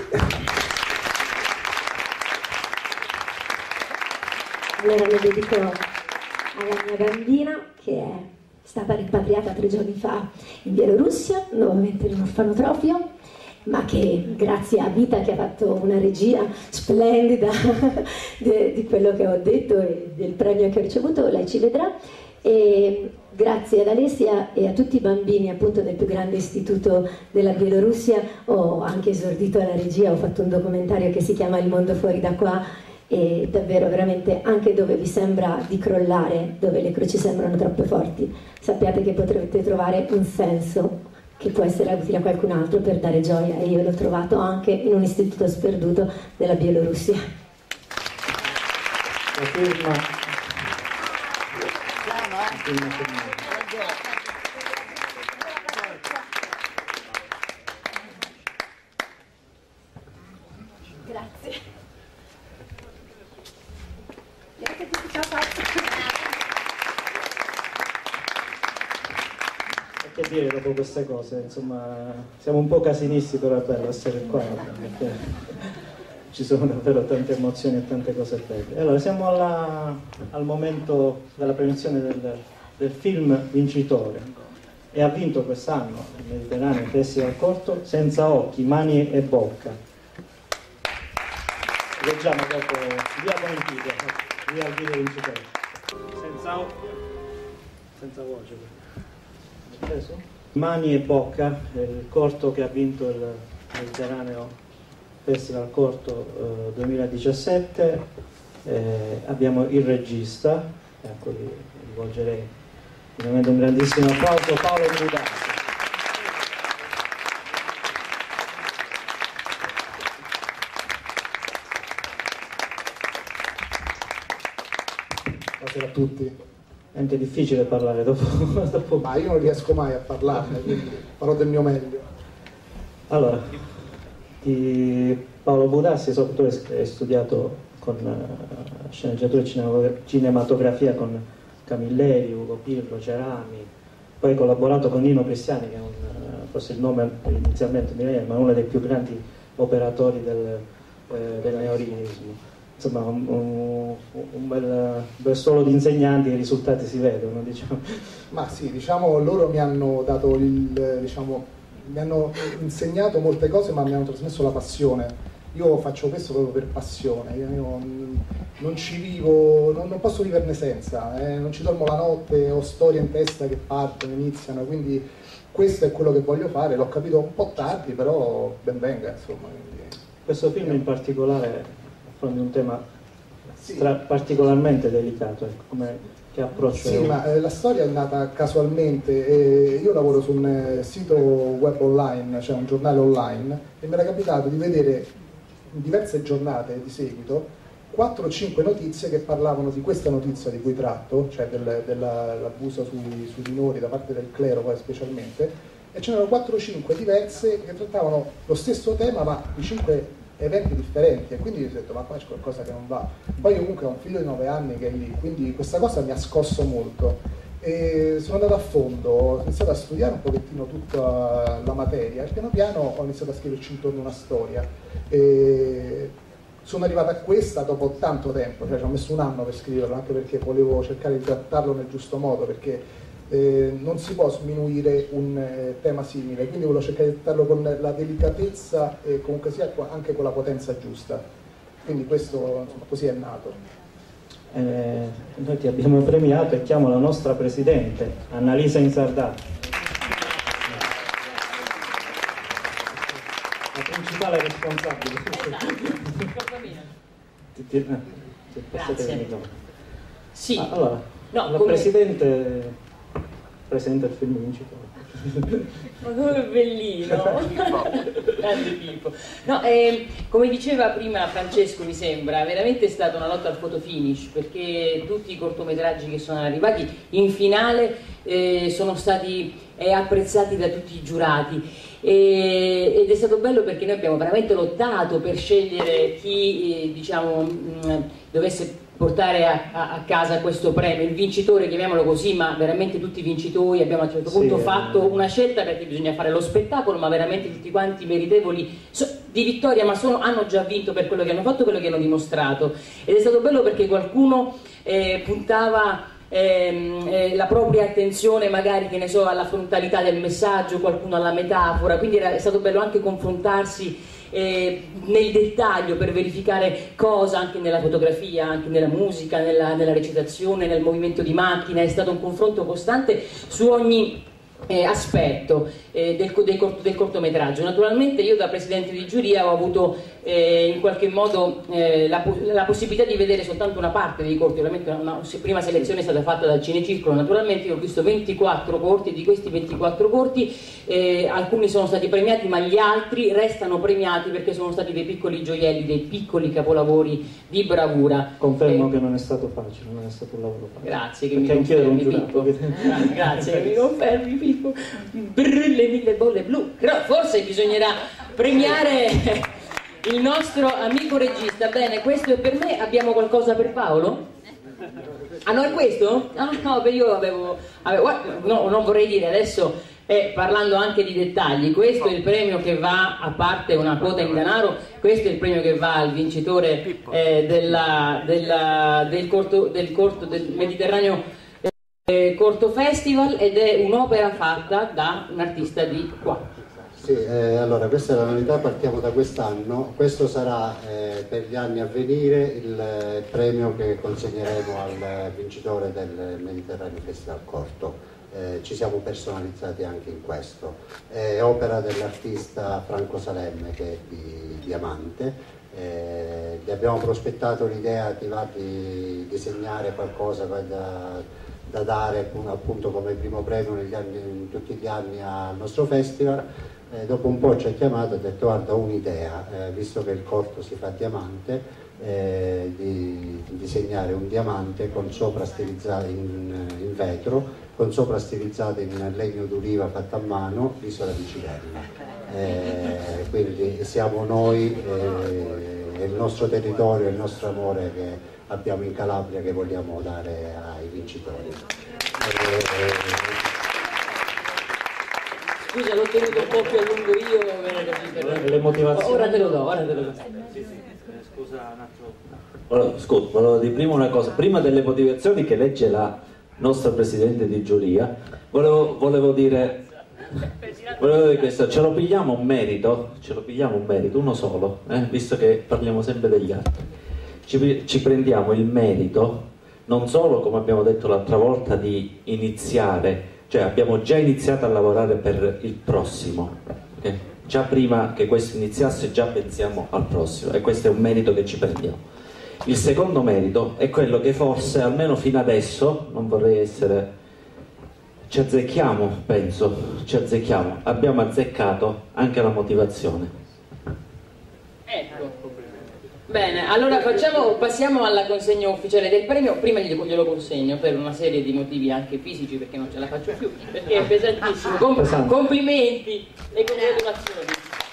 Speaker 16: Allora lo dedico alla mia bambina che è stata rimpatriata 3 giorni fa in Bielorussia, nuovamente in un orfanotrofio, ma che grazie a Vita, che ha fatto una regia splendida di quello che ho detto e del premio che ho ricevuto, lei ci vedrà, e grazie ad Alessia e a tutti i bambini appunto del più grande istituto della Bielorussia ho anche esordito alla regia, ho fatto un documentario che si chiama Il mondo fuori da qua, e davvero veramente anche dove vi sembra di crollare, dove le croci sembrano troppo forti, sappiate che potrete trovare un senso che può essere utile a qualcun altro per dare gioia, e io l'ho trovato anche in un istituto sperduto della Bielorussia.
Speaker 2: La firma.
Speaker 16: Grazie.
Speaker 17: Grazie a tutti, ciao.
Speaker 2: Che dire dopo queste cose, insomma, siamo un po' casinisti, però è bello essere qua, perché ci sono davvero tante emozioni e tante cose belle. Allora, siamo al momento della premiazione del film vincitore, e ha vinto quest'anno il Mediterraneo Festival Corto Senza occhi, mani e bocca. Leggiamo dopo, via con il video, via il video vincitore. Senza occhi, senza voce. Mani e bocca, il corto che ha vinto il Mediterraneo Festival Corto 2017. Abbiamo il regista, a cui rivolgerei finalmente un grandissimo applauso, Paolo Budassi.
Speaker 18: Buonasera a tutti.
Speaker 2: È anche difficile parlare dopo.
Speaker 18: Ma io non riesco mai a parlarne, quindi farò del mio meglio.
Speaker 2: Allora, Paolo Budassi, so che tu hai studiato con sceneggiatura e cinematografia con Camilleri, Ugo Pirro, Cerami, poi hai collaborato con Nino Cristiani, che è forse il nome inizialmente mi viene, ma uno dei più grandi operatori del neorealismo. Insomma, un bel solo di insegnanti, i risultati si vedono, diciamo.
Speaker 18: Ma sì, diciamo, loro mi hanno dato mi hanno insegnato molte cose, ma mi hanno trasmesso la passione. Io faccio questo proprio per passione, io non ci vivo, non posso viverne senza, non ci dormo la notte, ho storie in testa che partono, iniziano, quindi questo è quello che voglio fare. L'ho capito un po' tardi, però ben venga, insomma. Quindi...
Speaker 2: Questo film in particolare affronta un tema particolarmente delicato, ecco, come che approccio.
Speaker 18: Sì, ma la storia è nata casualmente. Io lavoro su un sito web online, cioè un giornale online, e mi era capitato di vedere in diverse giornate di seguito 4 o 5 notizie che parlavano di questa notizia di cui tratto, cioè dell'abuso sui minori da parte del clero poi specialmente, e ce n'erano 4 o 5 diverse che trattavano lo stesso tema ma di 5 eventi differenti, e quindi ho detto ma qua c'è qualcosa che non va. Poi io comunque ho un figlio di 9 anni che è lì, quindi questa cosa mi ha scosso molto e sono andato a fondo, ho iniziato a studiare un pochettino tutta la materia e piano piano ho iniziato a scriverci intorno una storia. E sono arrivato a questa dopo tanto tempo, cioè ci ho messo un anno per scriverlo, anche perché volevo cercare di trattarlo nel giusto modo, perché non si può sminuire un tema simile, quindi volevo cercare di trattarlo con la delicatezza e comunque sia anche con la potenza giusta. Quindi questo, insomma, così è nato.
Speaker 2: Noi ti abbiamo premiato e chiamo la nostra presidente, Annalisa Insardà. La principale responsabile.
Speaker 19: Grazie.
Speaker 2: Sì. Allora, no, la presidente presenta il film vincitore.
Speaker 19: Ma come bellino! Grande Pippo. No, come diceva prima Francesco, mi sembra, veramente è stata una lotta al photo finish, perché tutti i cortometraggi che sono arrivati in finale sono stati apprezzati da tutti i giurati. Ed è stato bello perché noi abbiamo veramente lottato per scegliere chi dovesse portare a casa questo premio, il vincitore, chiamiamolo così, ma veramente tutti i vincitori. Abbiamo a un certo punto fatto una scelta, perché bisogna fare lo spettacolo, ma veramente tutti quanti meritevoli di vittoria, ma hanno già vinto per quello che hanno fatto, quello che hanno dimostrato. Ed è stato bello perché qualcuno puntava la propria attenzione magari, che ne so, alla frontalità del messaggio, qualcuno alla metafora, quindi è stato bello anche confrontarsi nel dettaglio per verificare cosa, anche nella fotografia, anche nella musica, nella recitazione, nel movimento di macchina. È stato un confronto costante su ogni aspetto del cortometraggio. Naturalmente io da presidente di giuria ho avuto in qualche modo la possibilità di vedere soltanto una parte dei corti. Ovviamente una prima selezione è stata fatta dal Cinecircolo, naturalmente io ho visto 24 corti, e di questi 24 corti alcuni sono stati premiati, ma gli altri restano premiati perché sono stati dei piccoli gioielli, dei piccoli capolavori di bravura.
Speaker 2: Confermo che non è stato facile, non è stato un lavoro facile.
Speaker 19: Grazie che mi confermi, Pippo. Grazie che mi confermi, Pippo. Le 1000 bolle blu. Però forse bisognerà premiare il nostro amico regista. Bene, questo è per me. Abbiamo qualcosa per Paolo? Ah no, è questo? Ah no, io avevo no, non vorrei dire adesso, parlando anche di dettagli, questo è il premio che va, a parte una quota in denaro, questo è il premio che va al vincitore del Mediterraneo Corto Festival, ed è un'opera fatta da un artista di qua.
Speaker 5: Sì, allora questa è la novità, partiamo da quest'anno. Questo sarà per gli anni a venire il premio che consegneremo al vincitore del Mediterraneo Festival Corto. Ci siamo personalizzati anche in questo. È opera dell'artista Franco Salemme, che è di Diamante. Gli abbiamo prospettato l'idea di disegnare qualcosa da dare appunto come primo premio in tutti gli anni al nostro festival. Dopo un po' ci ha chiamato e ha detto: guarda, ho un'idea, visto che il corto si fa a diamante, di disegnare un diamante con sopra stilizzato in vetro, con sopra stilizzato in legno d'oliva fatto a mano, l'isola di Cirenna. Quindi siamo noi, il nostro territorio, il nostro amore che abbiamo in Calabria, che vogliamo dare ai vincitori.
Speaker 19: Scusa, l'ho tenuto un po' più a lungo io,
Speaker 2: le motivazioni.
Speaker 19: Ora te lo do.
Speaker 11: Scusa un attimo. Scusa, volevo dire prima una cosa, prima delle motivazioni che legge la nostra presidente di giuria, volevo dire questo: ce lo pigliamo un merito, uno solo, visto che parliamo sempre degli altri. Ci prendiamo il merito non solo, come abbiamo detto l'altra volta, di iniziare, cioè abbiamo già iniziato a lavorare per il prossimo, okay? Già prima che questo iniziasse già pensiamo al prossimo, e questo è un merito che ci prendiamo. Il secondo merito è quello che forse, almeno fino adesso, non vorrei essere... ci azzecchiamo, abbiamo azzeccato anche la motivazione.
Speaker 19: Ecco. Bene, allora passiamo alla consegna ufficiale del premio. Prima glielo consegno per una serie di motivi anche fisici, perché non ce la faccio più, perché è pesantissimo. Complimenti e congratulazioni.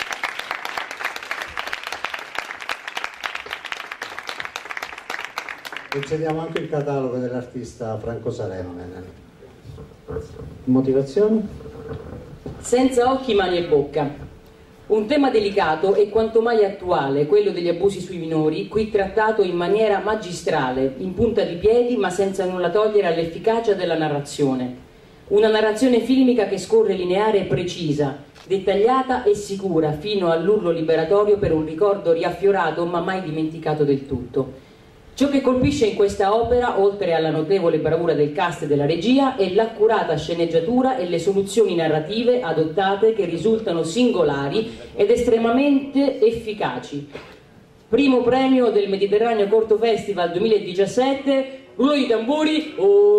Speaker 5: Inseriamo anche il catalogo dell'artista Franco Salemme.
Speaker 11: Motivazioni?
Speaker 19: Senza occhi, mani e bocca. Un tema delicato e quanto mai attuale, quello degli abusi sui minori, qui trattato in maniera magistrale, in punta di piedi, ma senza nulla togliere all'efficacia della narrazione. Una narrazione filmica che scorre lineare e precisa, dettagliata e sicura, fino all'urlo liberatorio per un ricordo riaffiorato ma mai dimenticato del tutto. Ciò che colpisce in questa opera, oltre alla notevole bravura del cast e della regia, è l'accurata sceneggiatura e le soluzioni narrative adottate che risultano singolari ed estremamente efficaci. Primo premio del Mediterraneo Corto Festival 2017, rullo di tamburi,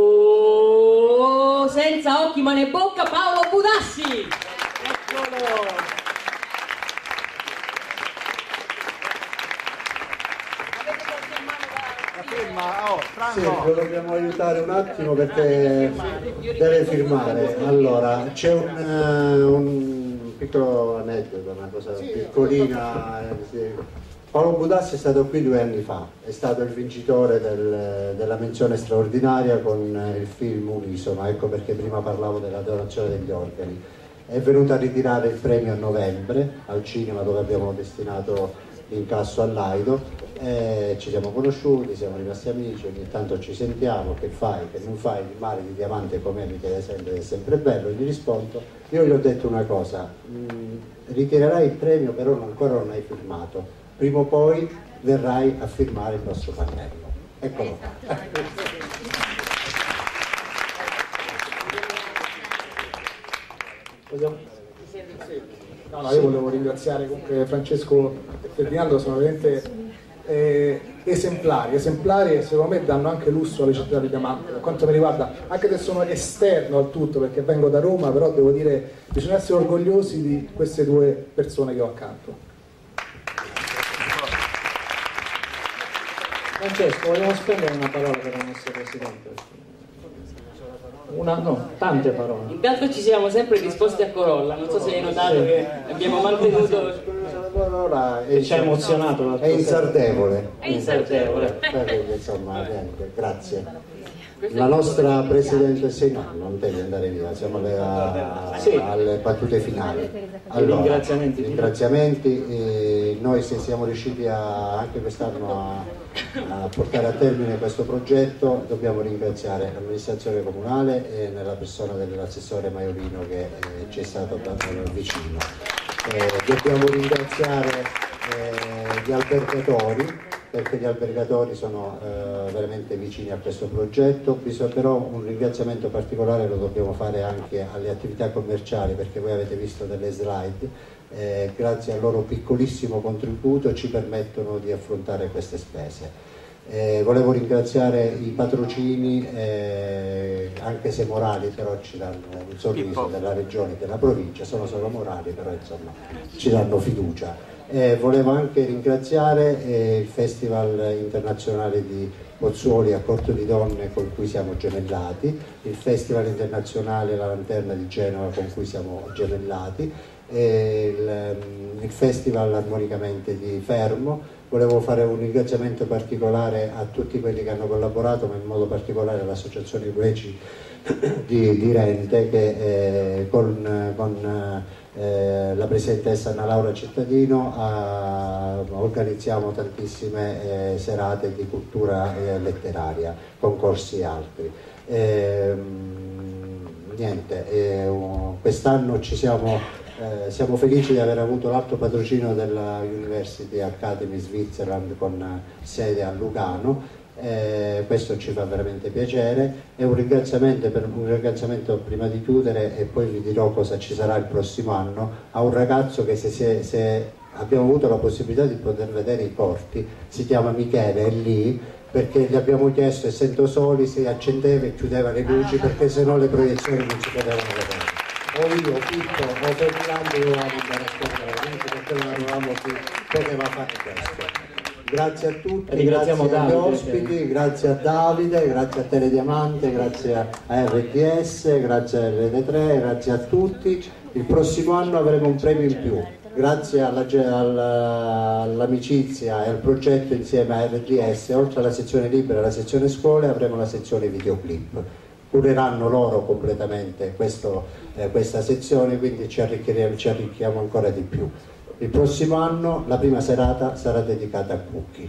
Speaker 19: senza occhi, mani e bocca, Paolo Budassi! Eccolo!
Speaker 5: Sì, lo dobbiamo aiutare un attimo perché deve firmare. Allora, c'è un piccolo aneddoto, una cosa piccolina. Paolo Budassi è stato qui 2 anni fa, è stato il vincitore della menzione straordinaria con il film Unisono, ecco perché prima parlavo della donazione degli organi. È venuto a ritirare il premio a novembre al cinema, dove abbiamo destinato l'incasso all'Aido. Ci siamo conosciuti, siamo rimasti amici, ogni tanto ci sentiamo, che fai, che non fai, il mare di diamante com'è, mi chiede sempre, è sempre bello, gli rispondo, io gli ho detto una cosa, ritirerai il premio però ancora non hai firmato, prima o poi verrai a firmare il nostro pannello. Eccolo.
Speaker 18: No, io volevo ringraziare comunque Francesco e Ferdinando, sono veramente esemplari e secondo me danno anche lusso alle città di Diamante. Per quanto mi riguarda, anche se sono esterno al tutto perché vengo da Roma, però devo dire bisogna essere orgogliosi di queste 2 persone che ho accanto.
Speaker 2: Francesco, vogliamo spendere una parola per il nostro Presidente? Tante parole.
Speaker 19: Intanto ci siamo sempre disposti a Corolla, non so se hai notato che abbiamo mantenuto...
Speaker 5: Ci ha emozionato. È insardevole. Insomma, niente, grazie. La nostra Presidente non devi andare via, siamo alle battute finali. Allora, ringraziamenti. Noi se siamo riusciti anche quest'anno a portare a termine questo progetto dobbiamo ringraziare l'amministrazione comunale e nella persona dell'assessore Maiolino che ci è stato vicino. Dobbiamo ringraziare gli albergatori, perché gli albergatori sono veramente vicini a questo progetto. Però un ringraziamento particolare lo dobbiamo fare anche alle attività commerciali, perché voi avete visto delle slide, grazie al loro piccolissimo contributo ci permettono di affrontare queste spese. Volevo ringraziare i patrocini, anche se morali, però ci danno un sorriso della regione e della provincia, sono solo morali, però insomma ci danno fiducia. Volevo anche ringraziare il Festival Internazionale di Pozzuoli a Corto di Donne con cui siamo gemellati, il Festival Internazionale La Lanterna di Genova con cui siamo gemellati, il Festival Armonicamente di Fermo. Volevo fare un ringraziamento particolare a tutti quelli che hanno collaborato, ma in modo particolare all'Associazione Greci di Rente che con la presidentessa Anna Laura Cittadino organizziamo tantissime serate di cultura letteraria, concorsi e altri. Quest'anno siamo felici di aver avuto l'alto patrocinio della University Academy Switzerland con sede a Lugano. Questo ci fa veramente piacere. È un ringraziamento prima di chiudere, e poi vi dirò cosa ci sarà il prossimo anno, a un ragazzo che si è abbiamo avuto la possibilità di poter vedere i corti, si chiama Michele, è lì, perché gli abbiamo chiesto, essendo soli, se accendeva e chiudeva le luci, perché sennò le proiezioni non si potevano vedere. O io, Pippo, o Ferdinando dovevamo andare a spegnere le luci perché non avevamo chi poteva fare questo. Grazie a tutti, grazie agli ospiti, grazie a Davide, grazie a Telediamante, grazie a RDS, grazie a RD3, grazie a tutti. Il prossimo anno avremo un premio in più, grazie all'amicizia e al progetto insieme a RDS, oltre alla sezione libera e alla sezione scuole avremo la sezione videoclip. Cureranno loro completamente questa sezione, quindi ci arricchiamo ancora di più. Il prossimo anno la prima serata sarà dedicata a Cucchi.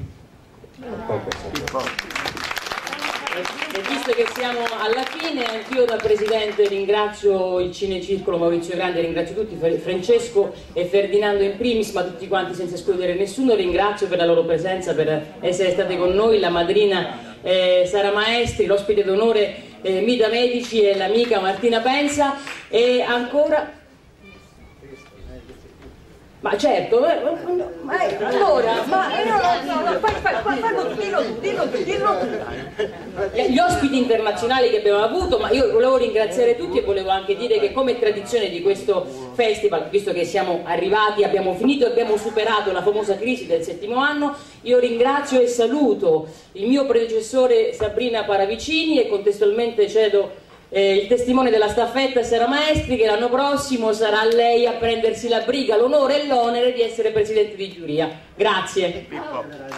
Speaker 19: E visto che siamo alla fine, anch'io da Presidente ringrazio il Cinecircolo Maurizio Grandi, ringrazio tutti, Francesco e Ferdinando in primis, ma tutti quanti senza escludere nessuno, ringrazio per la loro presenza, per essere state con noi, la madrina Sara Maestri, l'ospite d'onore Mida Medici e l'amica Martina Pensa, e ancora... Ma certo, allora, dillo tu. Gli ospiti internazionali che abbiamo avuto, ma io volevo ringraziare tutti e volevo anche dire che come tradizione di questo festival, visto che siamo arrivati, abbiamo finito e abbiamo superato la famosa crisi del 7° anno, io ringrazio e saluto il mio predecessore Sabrina Paravicini e contestualmente cedo il testimone della staffetta Sara Maestri, che l'anno prossimo sarà lei a prendersi la briga, l'onore e l'onere di essere presidente di giuria. Grazie.
Speaker 5: E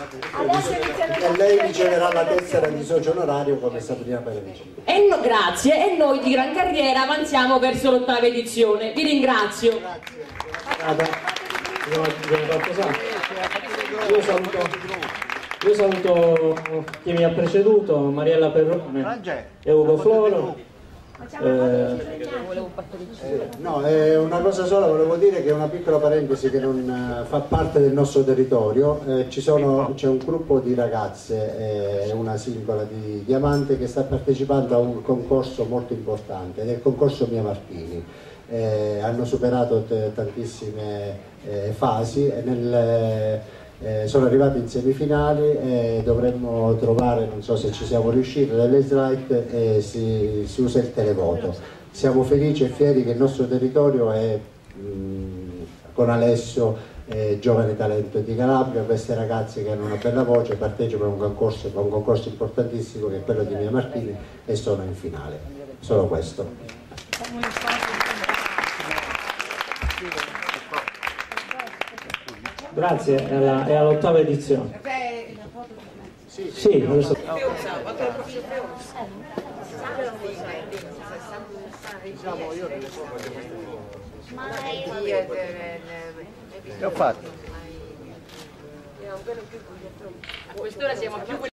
Speaker 5: lei riceverà la tessera di socio onorario come Sabrina Paravicini.
Speaker 19: Grazie, e noi di Gran Carriera avanziamo verso l'8ª edizione. Vi ringrazio.
Speaker 2: Io saluto chi mi ha preceduto, Mariella Perrone e Ugo Floro.
Speaker 5: No, una cosa sola volevo dire, che è una piccola parentesi che non fa parte del nostro territorio. C'è un gruppo di ragazze, una singola di Diamante, che sta partecipando a un concorso molto importante, ed è il concorso Mia Martini. Hanno superato tantissime fasi e sono arrivati in semifinali e dovremmo trovare, non so se ci siamo riusciti, delle slide e si usa il televoto. Siamo felici e fieri che il nostro territorio è, con Alessio, giovane talento di Calabria, queste ragazze che hanno una bella voce partecipano a un concorso importantissimo che è quello di Mia Martini e sono in finale. Solo questo.
Speaker 2: Grazie, è all'8ª edizione. Sì, adesso...
Speaker 7: Che ho fatto?
Speaker 19: A quest'ora siamo più